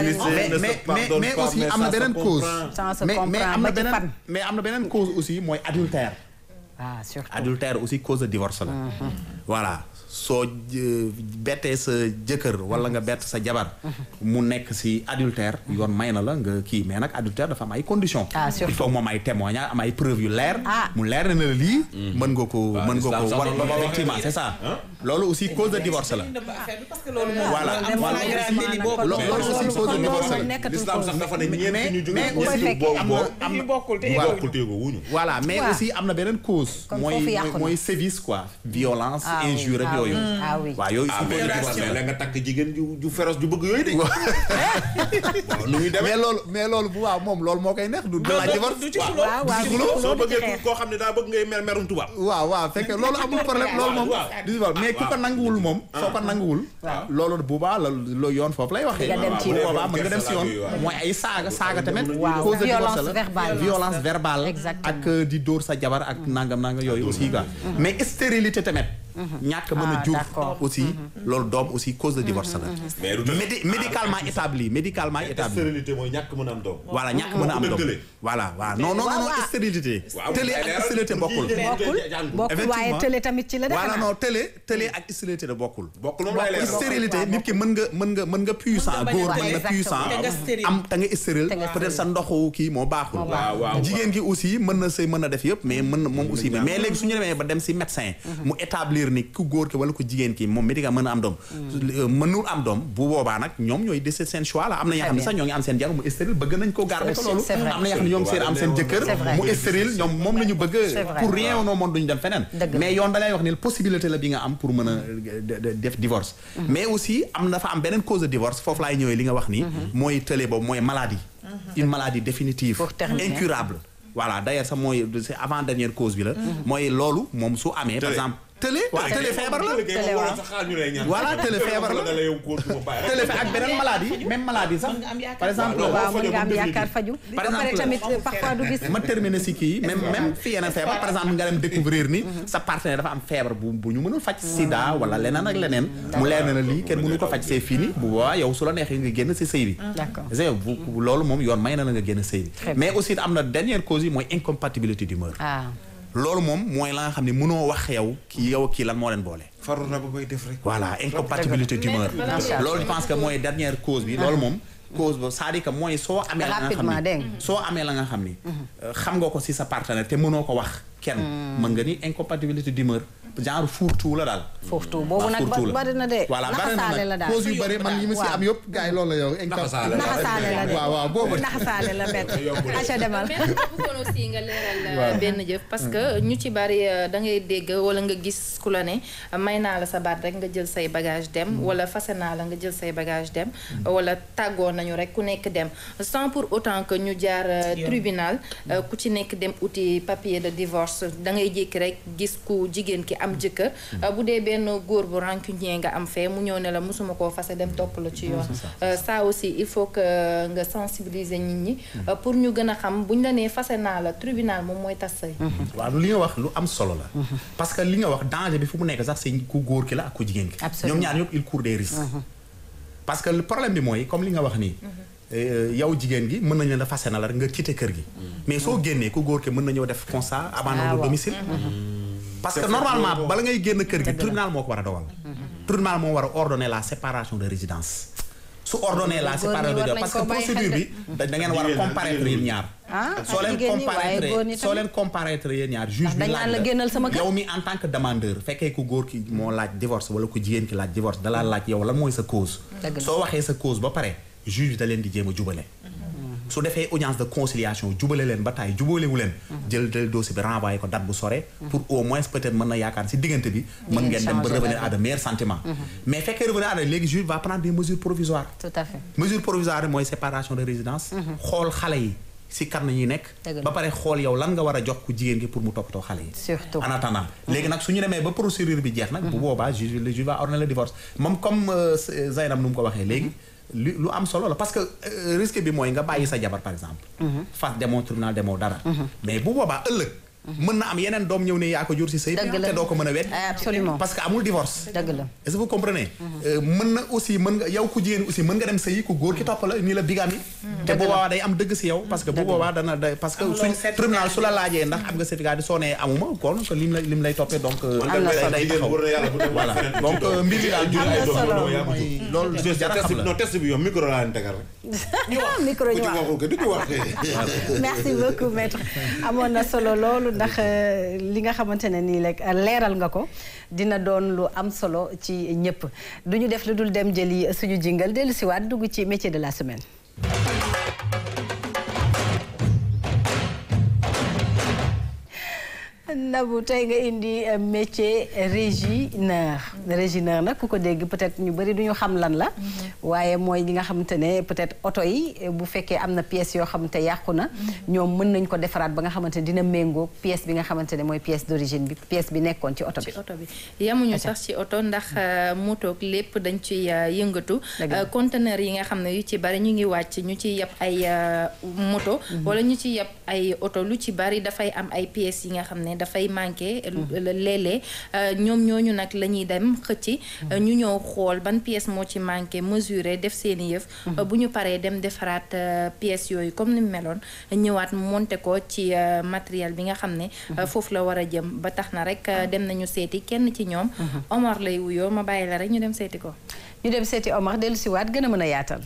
mais mais aussi am na beneen cause. mais mais am na beneen mais am na beneen cause aussi mooy adultère. ah surtout adultère aussi cause de divorce la. voilà soo bettee sa jëkkër wala nga bett sa jabar. mu nekk ci adultère yoon may na la nga kii mais nag adultère dafa am ay conditions. ah surtout il faut moom ay témoignages am ay preuves yu leer. mu leer na la lii. mën nga ko mën nga ko war effectivement c'est ça. loolu aussi cause de divorce la. voilà loolu aussi cause de divorce la. l'islam sax dafa ne ñeent ñu mais aussi am na am na bokkul te wuñu. voilà mais aussi am na beneen cause. mooy mooy sévice quoi. violence injure ak yooyu. waaw yooyu si cause de divorce la nga takk jigéen ju ju féroce ju bëgg yooyu de. waaw nu muy demee mais loolu mais loolu bu waaw moom loolu moo koy neex du la divorce. du ci xuloo soo bëggee koo xam ne daa bëgg ngay mer merum tubaab. waaw waaw fekk loolu amul problème loolu moom. du mais ku ko nanguwul moom. soo ko nanguwul. loolu bu baax la yoon foofu lay waxee. bu boobaa mën nga dem si yoon. mooy ay saaga saaga tamit. cause de divorce la violence verbale. ak di dóor sa jabar ak nangam nangam yooyu aussi quoi. mais stérilité tamit. ñàkk mën a jur aussi loolu doom aussi cause de divorce la. mais médicalement établi médicalement établi. stérilité mooy ñàkk mën a am doom. voilà ñàkk mën a am doom voilà waaw non non non stérilité. télé ak stérilité bokkul. bokkul waaye télé tamit ci la def. voilà non télé télé ak stérilité da bokkul. bokkul moom lay leer stérilité nit ki mën nga mën nga mën nga puissant góor mën nga puissant am te nga stérile peut-être sa ndoxu kii moo baaxul. jigéen gi aussi mën na sëy mën na def yëpp mais mën na moom aussi mais léegi su ñu demee ba dem si médecin mu établir ni ku góor ki wala ku jigéen ki moom médicament mën a am doom mënul am doom bu boobaa nag ñoom ñooy décider seen choix la am na ñoo xam ne sax ñoo ngi am seen jabar mu stérile bëgg nañ ko garder ko loolu am na ñoo xam ne ñoom seen am seen jëkkër mu stérile ñoom moom la ñu bëgg pour rien au monde duñu dem feneen mais yoon da lay wax ni possibilité la bi nga am pour mën a def divorce mais aussi am dafa am beneen cause de divorce foofu laay ñëwee li nga wax ni mooy tële boobu mooy maladie une maladie définitive incurable voilà d'ailleurs sax mooy c'est avant dernière cause bi la mooy loolu moom su amee par exemple télé waaw télé feebar la voilà télé feebar la télé fe ak beneen maladie même maladie sax par exemple waaw mën nga am yaakaar faju par exemple tamit parfois du gis ma terminer si kii même même fi yeneen feebar par exemple nga dem découvrir ni sa partenaire dafa am feebar bu bu ñu mënul faj sida wala leneen ak leneen mu leer na la lii kenn mënu ko faj c'est fini bu boobaa yow su la neexee nga génn si sëy bi bu loolu moom yoon may na la nga génn sëy bi mais aussi am na dernière cause yi mooy incompatibilité d'humeur loolu moom mooy la nga xam ne mënoo wax yow kii yow kii lan moo leen boole. faru na ba koy def rek. voilà incompatibilité d'humeur. loolu je pense que mooy dernière cause bi. loolu moom cause boobu c'est-à-dire que mooy soo amee la nga xam ni soo amee la nga xam ni. xam nga ko ci sa partenaire te mënoo ko wax kenn. mën nga ni incompatibilité d'humeur. genre fourre-tout la daal. fourre-tout boobu nag bari na de. voilà bari na nag cause yu bari man yi ma si am yëpp gars yi loolu la yow. naxasaale la de waaw waaw boobu naxasaale la bett. aca demal mais bëggoon aussi nga leeral benn jëf parce que ñu ci bari da ngay dégg wala nga gis ku la ne may naa la sa baat rek nga jël say bagage dem wala fase naa la nga jël say bagage dem wala tàggoo nañu rek ku nekk dem sans pour autant que ñu jaar tribunal ku ci nekk dem uti papier de divorce da ngay jékki rek gis ku jigéen ki am jëkkër bu dee benn góor bu rancunier nga am fee mu ñëw ne la mosuma koo fase dem topp la ci yoon ça aussi il faut que nga sensibiliser nit ñi pour ñu gën a xam buñ la nee fase naa la tribunal moom mooy tas sëy waaw li nga wax lu am solo la parce que li nga wax danger bi fu mu nekk sax c'est ku góor ki la ak ku jigéen ki ñoom ñaar ñëpp il court des risques parce que le problème bi mooy comme li nga wax nii yow jigéen gi mën nañu la fase na la rek nga quitté kër gi mais soo génnee ku góor ki mën na ñëw def constat abandon de domicile parce que normalement bala ngay génn kër gi tribunal moo ko war a dogal tribunal moo war a ordonner la séparation de résidence su ordonner la séparation de résidence parce que procédure bi da ngeen war a comparaître yéen ñaar soo leen comparaître soo leen comparaître yéen ñaar juge bi laaj la yow mi en tant que demandeur fekkee ku góor ki moo laaj divorce wala ku jigéen ki laaj divorce da la laaj yow lan mooy sa cause soo waxee sa cause ba pare juge bi da leen di jéem a jubale su defee audience de conciliation jubale leen ba taay jubalewu leen jël jël dossier bi renvoyé ko date bu sore pour au moins peut-être mën na yaakaar si diggante bi mën ngeen dem ba revenir à de meilleurs sentiments mais fekkee revenir à de léegi juge va prendre des mesures provisoires tout à fait mesures provisoires mooy séparation de résidence xool xale yi si kan ñuy nekk ba pare xool yow lan nga war a jox ku jigéen gi pour mu toppatoo xale yi surtout en attendant léegi nag su ñu demee ba procédure bi jeex nag bu boobaa juge le juge va ordonner le divorce moom comme Zainab nu mu ko waxee léegi lu lu am solo la parce que risque bi mooy nga bàyyi sa jabar par exemple fas demoo tribunal demoo dara mais bu boobaa ëllëg mën na am yeneen doom ñëw ne yaa ko jur si sëy te doo ko mën a wet absolument parce que amul divorce dëgg la est-ce que vous comprenez mën na aussi mën nga yow ku jigéen aussi mën nga dem sëyi ku góor ki topp la nii la bigaan yi te bu boobaa day am dëgg si yow parce que bu boobaa dana day parce que suñ tribunal su la laajee ndax am nga certificat di soo nee amuma kon que lim la lim lay toppee donc day taxaw voilà donc mbir mi daal jur ay doom loolu jara xam la non test bi yow micro laa leen tegal rek micro ñu wax merci beaucoup maître amoon na solo loolu ndax li nga xamante ne nii rek leeral nga ko dina doon lu am solo ci ñëpp du ñu def lu dul dem jëli suñu jingle dellu si waat dugg ci métier de la semaine. Nabou tey nga indi métier régineur régineur nag ku ko dégg peut-être ñu bari duñu xam lan la waaye mooy li nga xamante ne peut-être oto yi bu fekkee am na pièce yoo xamante yàqu na ñoom mën nañ ko defaraat ba nga xamante ne dina méngoo pièce bi nga xamante ne mooy pièce d'origine bi pièce bi nekkoon ci oto bi ci oto bi yamuñu sax ci oto ndax moto lépp dañ ci yëngatu conteneur yi nga xam ne yu ci bari ñu ngi wàcc ñu ci yeb ay moto wala ñu ci yeb ay oto lu ci bari dafay am ay pièces yi nga xam ne dafay manqué léeg-léeg ñoom ñooñu nag la ñuy dem xëcc ñu ñëw xool ban pièce moo ci manqué mesurer def seeni yëf bu ñu paree dem defaraat pièces yooyu comme ni mu meloon ñëwaat monté ko ci matériel bi nga xam ne foofu la war a jëm ba tax na rek dem nañu seeti kenn ci ñoom Omar lay wuyoo ma bàyyi la rek ñu dem seeti ko ñu dem seeti Omar dellu si waat gën a mën a yaatal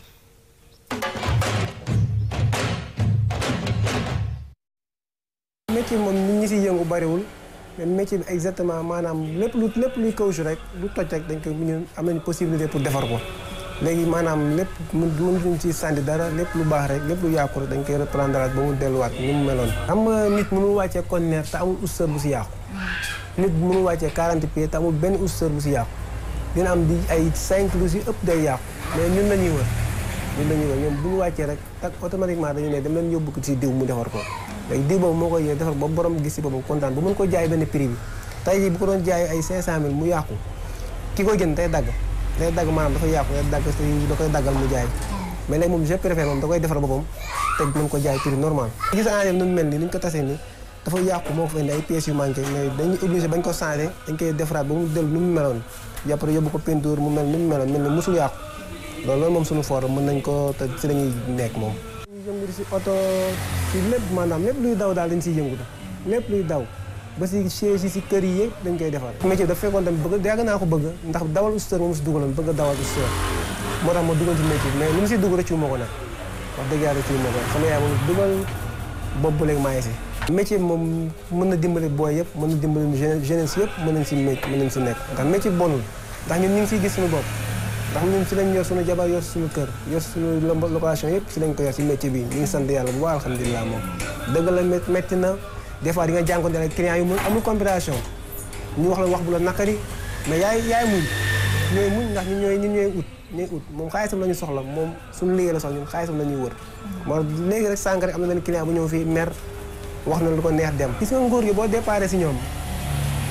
métier moom nit ñi si yëngu bariwul mais métier bi exactement maanaam lépp lu lépp luy caoutchouc rek lu toj rek dañ koy ñun am nañu possibilité pour defar ko léegi maanaam lépp mën mënuñ ci sànni dara lépp lu baax rek lépp lu yàqu rek dañ koy reprendre ba mu delluwaat ni mu meloon. xam nga nit mënul wàccee conteneur te amul ousseur bu si yàqu nit mënul wàccee quarante pieds te amul benn ousseur bu si yàqu dina am di ay cinq lu si ëpp day yàqu mais ñun la ñuy wër ñun la ñuy wër ñoom bu ñu wàccee rek tak automatiquement dañu ne dem leen yóbbu ko si diw mu defar ko. léegi diw boobu moo koy yee defar ba borom gis si boppam kontaan bu mën ko jaay benn prix bi tey jii bu ko doon jaay ay cinq cent mille mu yàqu ki ko jënd day dagg day dagg maanaam dafa yàqu day dagg da koy daggal mu jaay mais léegi moom je préfère moom da koy defar boppam te mën ko jaay prix normal gis nga nu mel ni ni ñu ko tasee ni dafa yàqu moo ko fa indi ay pièces yu manqué mais dañuy obligé bañ ko changé dañ koy defaraat ba mu dellu ni mu meloon jàppale yóbbu ko peinture mu mel ni mu meloon mel ni musul yàqu loolu loolu moom suñu foor mën nañ ko te si lañuy nekk moom yëngu si oto si lépp maanaam lépp luy daw daal dañ siy yëngu lépp luy daw ba si chaise yi si kër yi yëpp dañ koy defar métier dafa fekkoon tamit bëgg yàgg naa ko bëgg ndax dawal ousseur moom si dugaloon bëgg a dawal ousseur moo tax ma dugal ci métier mais li mu si dugg rëccu ma ko nag wax dëgg yàlla rëccu ma ko sama yaay moom dugal boobu ba léegi maa ngi si métier moom mën na dimbali booy yëpp mën na dimbali jeunesse yëpp mën nañ si métier mën nañ si nekk ndax métier bonul ndax ñun ñu ngi siy gis suñu bopp ndax ñun si lañ yor suñu jabar yor suñu kër yor suñu location yëpp si lañ ko yor si métier bi ñu ngi sant yàlla bu baax alhamdulilah moom dëgg la métti na des fois di nga jànkoonte ak client yu mu amul compréhension ñu wax la wax bu la naqari mais yaay yaay muñ ñooy muñ ndax ñun ñooy ñun ñooy ut ñooy ut moom xaalisam la ñu soxla moom suñu liggéey la soxla ñun xaalisam la ñuy wër moo léegi rek sànq rek am na benn client bu ñëw fii mer wax na lu ko neex dem gis nga nguur gi boo déparé si ñoom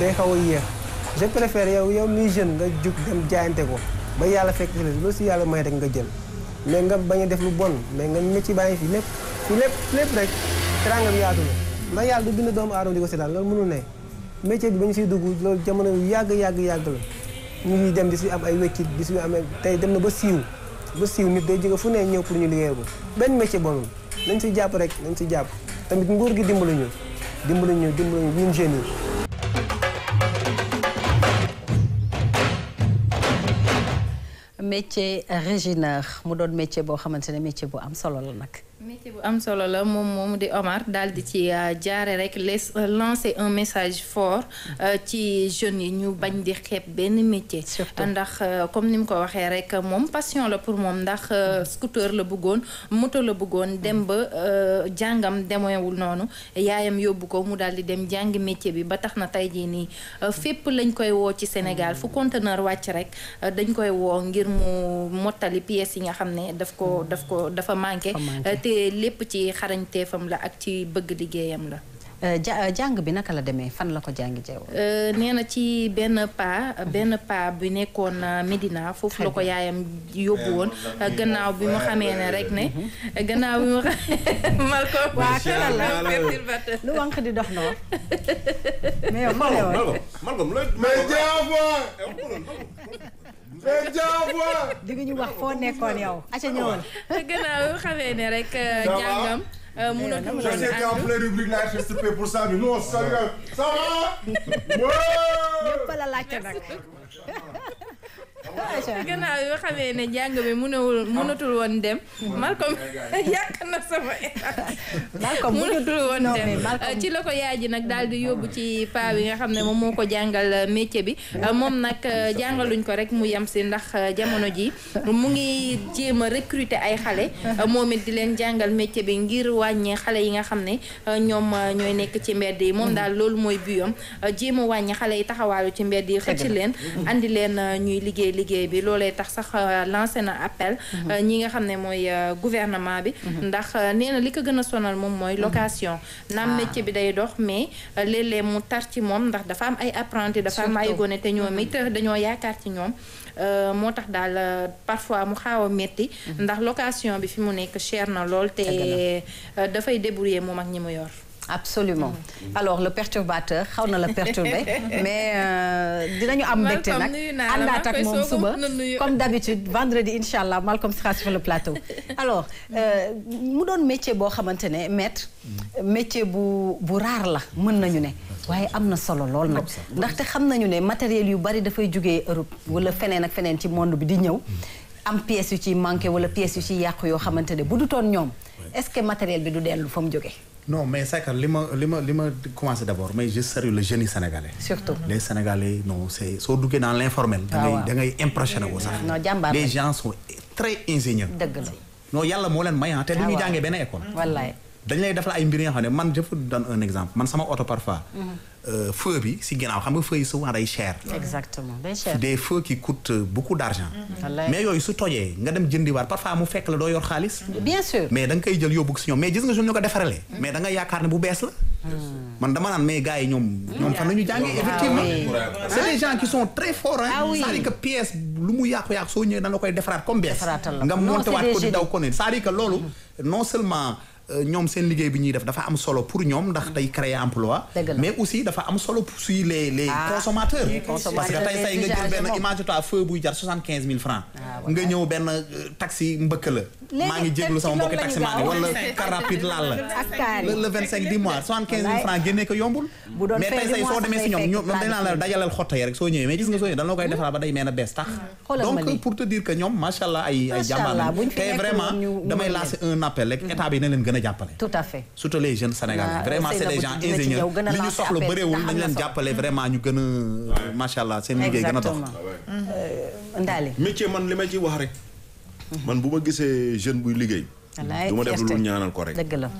day xaw a yéex je préfère yow yow muy jeune nga jug dem jaayante ko ba yàlla fekk si la loolu si yàlla may rek nga jël mais nga bañ a def lu bon mais nga métier baa ngi fi lépp fi lépp lépp rek terangam yaatu la ndax yàlla du bind doomu aadama di ko seetaan loolu mënul ne métier bi ba ñu siy dugg loolu jamono yu yàgg yàgg yàgg la ñu ngi dem di si am ay wéccit di si am tey dem na ba siiw ba siiw nit day jóge fu ne ñëw pour ñu liggéey ko benn métier bonul nañ si jàpp rek nañ si jàpp tamit nguur gi dimbali ñu dimbali ñu dimbali ñu ñun jeunes yi. métier régineur mu doon métier boo xamante ne métier bu am solo la nag. métier bu am solo la moom moom di Omar daal di ci jaare rek les lancer un message fort ci jeunes yi ñu bañ di xeeb benn métier. surtout ndax comme ni mu ko waxee rek moom passion la pour moom ndax scooter la bëggoon moto la bëggoon dem ba jàngam demeewul noonu yaayam yóbbu ko mu daal di dem jàngi métier bi ba tax na tey jii nii fépp lañ koy woo ci Sénégal fu conteneur wàcc rek dañ koy woo ngir mu mottali pièces yi nga xam ne daf ko daf ko dafa manqué. lépp ci xarañteefam la ak ci bëgg liggéeyam la. jàng bi naka la demee fan la ko jàngi jeew nee na ci benn pa benn pa bi nekkoon Médina foofu la ko yaayam yóbbu woon gannaaw bi mu xamee ne rek ne gannaaw bi mu xamee Malcom waa kala la lu wànq di dox noor mais yow foo woon Malcom mais jaafo mais jaafo di nga ñu wax foo nekkoon yow aca ñëwal gannaaw bi mu xamee ne rek jàngam mënatul woon J'étais en pleine rubrique là, je suis pour ça, mais non, ça va, ça va. ñëpp la laajte nag. gannaaw yoo xamee ne jàng bi mënawul mënatul woon dem Malcom yàq na sama Malcom mënatul woon dem ci la ko yaay ji nag daal di yóbbu ci paa bi nga xam ne moom moo ko jàngal métier bi moom nag jàngaluñ ko rek mu yem si ndax jamono ji mu ngi jéem a recruter ay xale moom it di leen jàngal métier bi ngir wàññi xale yi nga xam ne ñoom ñooy nekk ci mbedd yi moom daal loolu mooy buyam jéem a wàññi xale yi taxawaalu ci mbedd yi xëcc leen andi leen ñuy liggéey liggéey bi loolee tax sax lancé na appel ñi nga xam ne mooy gouvernement bi ndax nee na li ko gën a sonal moom mooy location naam métier bi day dox mais léeg-léeg mu tar ci moom ndax dafa am ay apprenti dafa am ay gone te ñoom it dañoo yaakaar ci ñoom moo tax daal parfois mu xaaw a metti ndax location bi fi mu nekk cher na lool te dafay débrouiller moom ak ñi mu yor. Absolument. Alors le perturbateur xaw na la perturbé mais dinañu am mbégte nag àndaat ak moom suba comme d'habitude vendredi incha allah Malcom sera sur le plateau. alors mu doon métier boo xamante ne maître métier bu bu raar la mën nañu ne waaye am na solo lool nag ndaxte xam nañu ne matériel yu bari dafay jógee Europe wala feneen ak feneen ci monde bi di ñëw am pièces yu ci manqué wala pièces yu ci yàqu yoo xamante ne bu dutoon ñoom est-ce que matériel bi du dellu fa mu jógee. non mais c'est que li ma li ma li ma commencé d'abord mais je salue le génie sénégalais. surtout les sénégalais non c'est soo duggee dans l'informel. da ngay da ngay impressionné wu sax. non jàmbaar les gens sont très ingénieux. dëgg la non yàlla moo leen may ah te du ñu jàngee benn école. wallaay dañ lay def la ay mbir yoo xam ne man je vous donne un exemple man sama auto parfois. feu bi si ginnaaw xam nga feu yi souvent day cher. exactement day cher. des feux qui coûtent beaucoup d'argent. wallaay mais yooyu su tojee nga dem jëndiwaat parfois mu fekk la doo yor xaalis. bien sûr mais da nga koy jël yóbbu si ñoom mais gis nga suñu ñu ko defaralee. mais da nga yaakaar ne bu bees la. man dama naan mais gars yi ñoom. ñoom fan la ñu jàngee effectivement. c'est des gens qui sont très forts hein. ah oui c'est-à-dire que pièce lu mu yàqu-yàqu soo ñëwee dañ la koy defaraat comme bees. nga non monté waat ko di daw ko ne c'est-à-dire que loolu non seulement. ñoom seen liggéey bi ñuy def dafa am solo pour ñoom ndax day créer emploi mais aussi dafa am solo pour suy les les consommateurs parce que tey say nga jël benn image toi feu buy jar soixante-quinze mille francs nga ñëw benn taxi mbëkk la maa ngi jéglu sama mbokki taxi maa ngi wala car rapide laal la le vingt-cinq du mois soixante-quinze mille francs génnee ko yombul mais tey say soo demee si ñoom ñoom dañ naan la dajaleel xotta yi rek soo ñëwee mais gis nga soo ñëwee dañ la koy defaraat ba day mel ne bees tax donc pour te dire que ñoom macha allah ay ay jàmbaar la te vraiment damay lancer un appel rek état bi na leen gën a jàppale. tout à fait surtout les jeunes sénégalais vraiment c'est des gens ingénieurs li ñu soxla bëreewul dañ leen jàppale vraiment ñu gën a macha allah seen liggéey gën a dox. Ndaale. métier man li ma ci wax rek. man bu ma gisee jeune buy liggéey. du ma def lu ñaanal ko rek. dëgg la.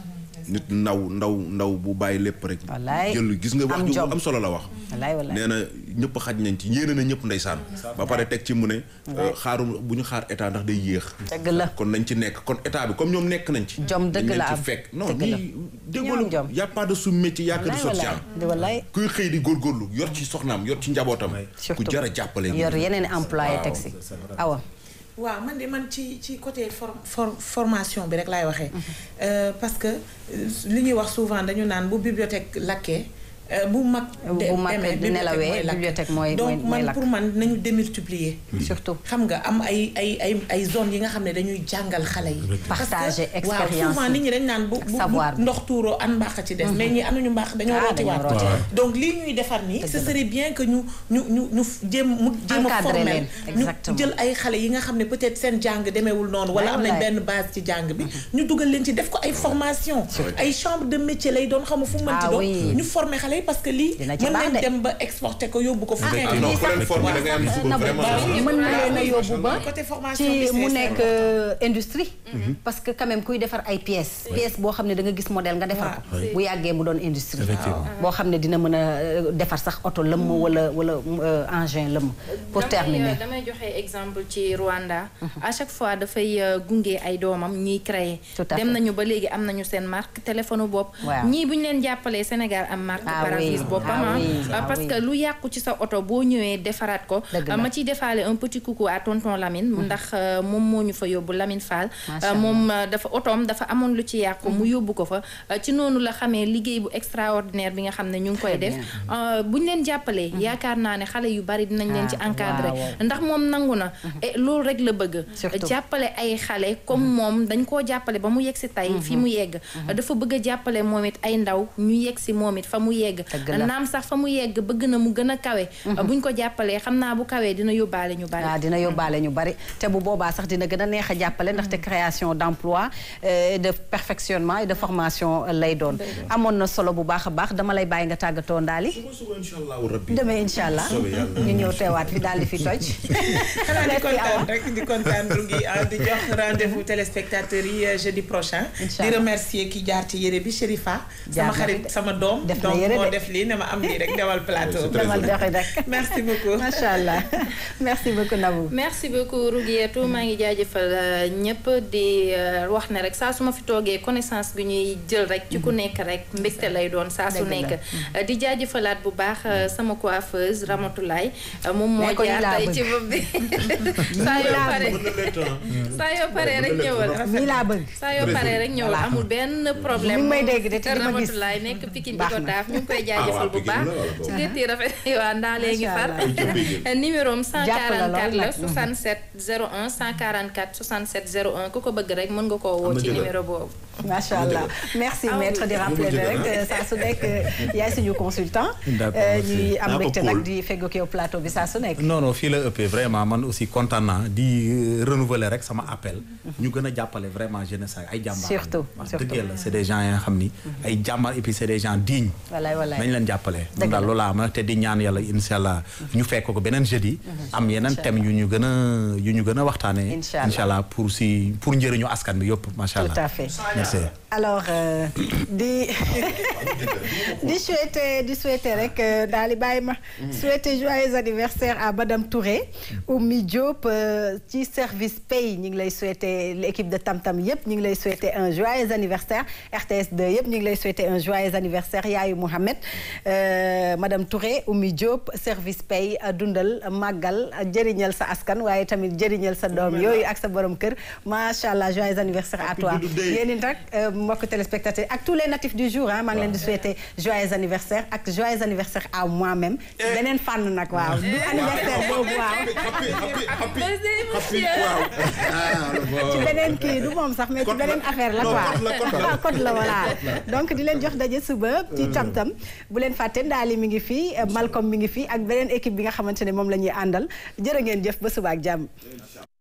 nit ndaw ndaw ndaw bu bàyyi lépp rek. wallaay jël gis nga wax ju am solo la wax. wallaay wallaay nee na ñëpp xaj nañ ci yéene na ñëpp ndeysaan. ba pare teg ci mu ne. xaaru bu ñu xaar état ndax day yéex. dëgg la kon nañ ci nekk kon état bi comme ñoom nekk nañ ci. jom dëgg la am ci fekk non dëgg la ñii déggoo y a pas de sous-métier y a que du social. wallaay kuy xëy di góorgóorlu yor ci soxnaam yor ci njabootam. ku jar a jàppale. yor yeneen employé teg si awa. waaw man de man ci ci côté for formation bi rek laay waxee. parce que li ñuy wax souvent dañu naan bu bibliothèque lakkee. bu mag bu mag di nelawee bibliothèque mooy donc man pour man nañu démultiplier. surtout xam nga am ay ay ay ay zones yi nga xam ne dañuy jàngal xale yi. partager expérience waaw souvent nit ñi dañ naan bu bu ndox tuuroo an mbaax ci des. mais ñi anuñu mbaax dañoo rootiwaat. donc lii ñuy defar nii ce serait bien que ñu ñu ñu ñu jéem mu jéem a formel ñu jël ay xale yi nga xam ne peut-être seen jàng demeewul noonu. wala am nañ benn base ci jàng bi. ñu dugal leen ci def ko ay formation ay chambre de métier lay doon xamu fu mu mënti doon ñu former xale parce que lii mën nañ dem ba exporter ko yóbbu ko fu nekk. non ku leen former da ngay am suba vraiment. mën na leen a yóbbu ba côté formation ci mu nekk industrie. parce que quand même kuy defar ay pièces. pièce boo xam ne da nga gis modèle nga defar ko. bu yàggee mu doon industrie. boo xam ne dina mën a defar sax oto lëmm wala wala engin lëmm. pour terminer damay joxe exemple ci Rwanda. à chaque fois dafay gunge ay doomam ñuy créer. dem nañu ba léegi am nañu seen marque téléphone bopp. ñii bu ñu leen jàppalee Sénégal am marque Paradis boppam parce que lu yàqu ci sa oto boo ñëwee defaraat ko. ma ciy defaale un petit coucou à tonton Lamine. ndax moom moo ñu fa yóbbu Lamine Fall. moom dafa otoom dafa amoon lu ci yàqu mu yóbbu ko fa. ci noonu la xamee liggéey bu extraordinaire bi nga xam ne ñu ngi koy def. bu ñu leen jàppalee. yaakaar naa ne xale yu bari dinañ leen ci encadré. ndax moom nangu na. et loolu rek la bëgg. jàppale ay xale comme moom dañ koo jàppale ba mu yegg si tey fi mu yegg. dafa bëgg a jàppale moom it ay ndaw ñu yegg si moom it fa mu yegg. naam sax fa mu yegg bëgg na mu gën a kawe. buñ ko jàppalee xam naa bu kawee dina yóbbaale ñu bari. waaw dina yóbbaale ñu bari te bu boobaa sax dina gën a neex a jàppale ndaxte création d'emploi et de perfectionnement et de formation lay doon. amoon na solo bu baax a baax dama lay bàyyi nga tàggatoo Ndaali. demee incha allah ñu ñëw teewaat fi daal di fi toj. xanaa di kontaan rek di kontaan Rougui di jox rendez-vous téléspectateurs yi jeudi prochain. di remercier ki jaar ci yére bi Chérifa. sama xarit sama doom. def na yére moo def lii ne ma am lii rek dewal plateau. demal joxe rek. merci beaucoup macha allah merci beaucoup Nabou. merci beaucoup Rouguietou maa ngi jaajëfal ñëpp di wax ne rek saa su ma fi toogee connaissance bi ñuy jël rek ci ku nekk rek mbégte lay doon saa su nekk. di jaajëfalaat bu baax sama coiffeuse Ramatoulaye. moom moo jaar tey ci bopp bi. saa yoo pare saa yoo paree rek ñëwal. nii laa bëgg. saa yoo paree rek ñëwal amul benn problème. mi ngi may dégg de te dama gis Ramatoulaye nekk Pikine di ko daaf ñu ngi koy jaajëfal bu baax. ci gétt yi rafet waa ndaa léegi far. numéro am cent quarante-quatre la soixante-sept zéro un cent quarante-quatre soixante-sept zéro un ku ko bëgg rek mën nga koo woo ci numéro boobu. macha allah merci maître di rappeler rek saa su nekk yaay suñu consultant. ñuy am mbégte nag di fegg ak yow plateau bi saa su nekk. non non fii la ëppee vraiment man aussi kontaan naa di renouveler rek sama appel. ñu gën a jàppale vraiment jeunesse ay jàmbaar. surtout surtout dëgg la c'est des gens yoo xam ni. ay jàmbaar et puis c'est des gens dignes. wallaay wallaay nañ leen jàppale. dëgg la daal loolu am te di ñaan yàlla incha allah ñu fekk ko beneen jeudi. am yeneen thèmes yu ñu gën a yu ñu gën a waxtaanee. incha allah pour si pour njëriñu askan bi yëpp macha allah. tout à fait merci. alors euh, di di souhaiter di souhaiter rek daal di bàyyi ma. souhaiter joyeux anniversaire à madame Touré. Oumy Diop ci service paye ñu ngi lay souhaiter l'équipe de Tam Tam yëpp ñu ngi lay souhaiter un joyeux anniversaire R T S deux yëpp ñu ngi lay souhaiter un joyeux anniversaire Yaayu Mohamed madame Touré Oumy Diop service paye dundal màggal jëriñal sa askan waaye tamit jëriñal sa doom yooyu ak sa borom kër macha allah joyeux anniversaire à toi yéen it rek mbokk téléspectateurs ak tous les natifs du jour ah maa ngi leen di souhaiter joyeux anniversaire ak joyeux anniversaire à moi-même beneen fànn nag waaw du anniversaire boobu waaw ci beneen kii du moom sax mais ci beneen affaire la quoi code la voilà donc di leen jox daje suba ci Tam Tam bu leen fàtte Ndaali mi ngi fii Malcolm mi ngi fii ak beneen équipe bi nga xamante ne moom la ñuy àndal jërë ngeen jëf ba suba ak jàmm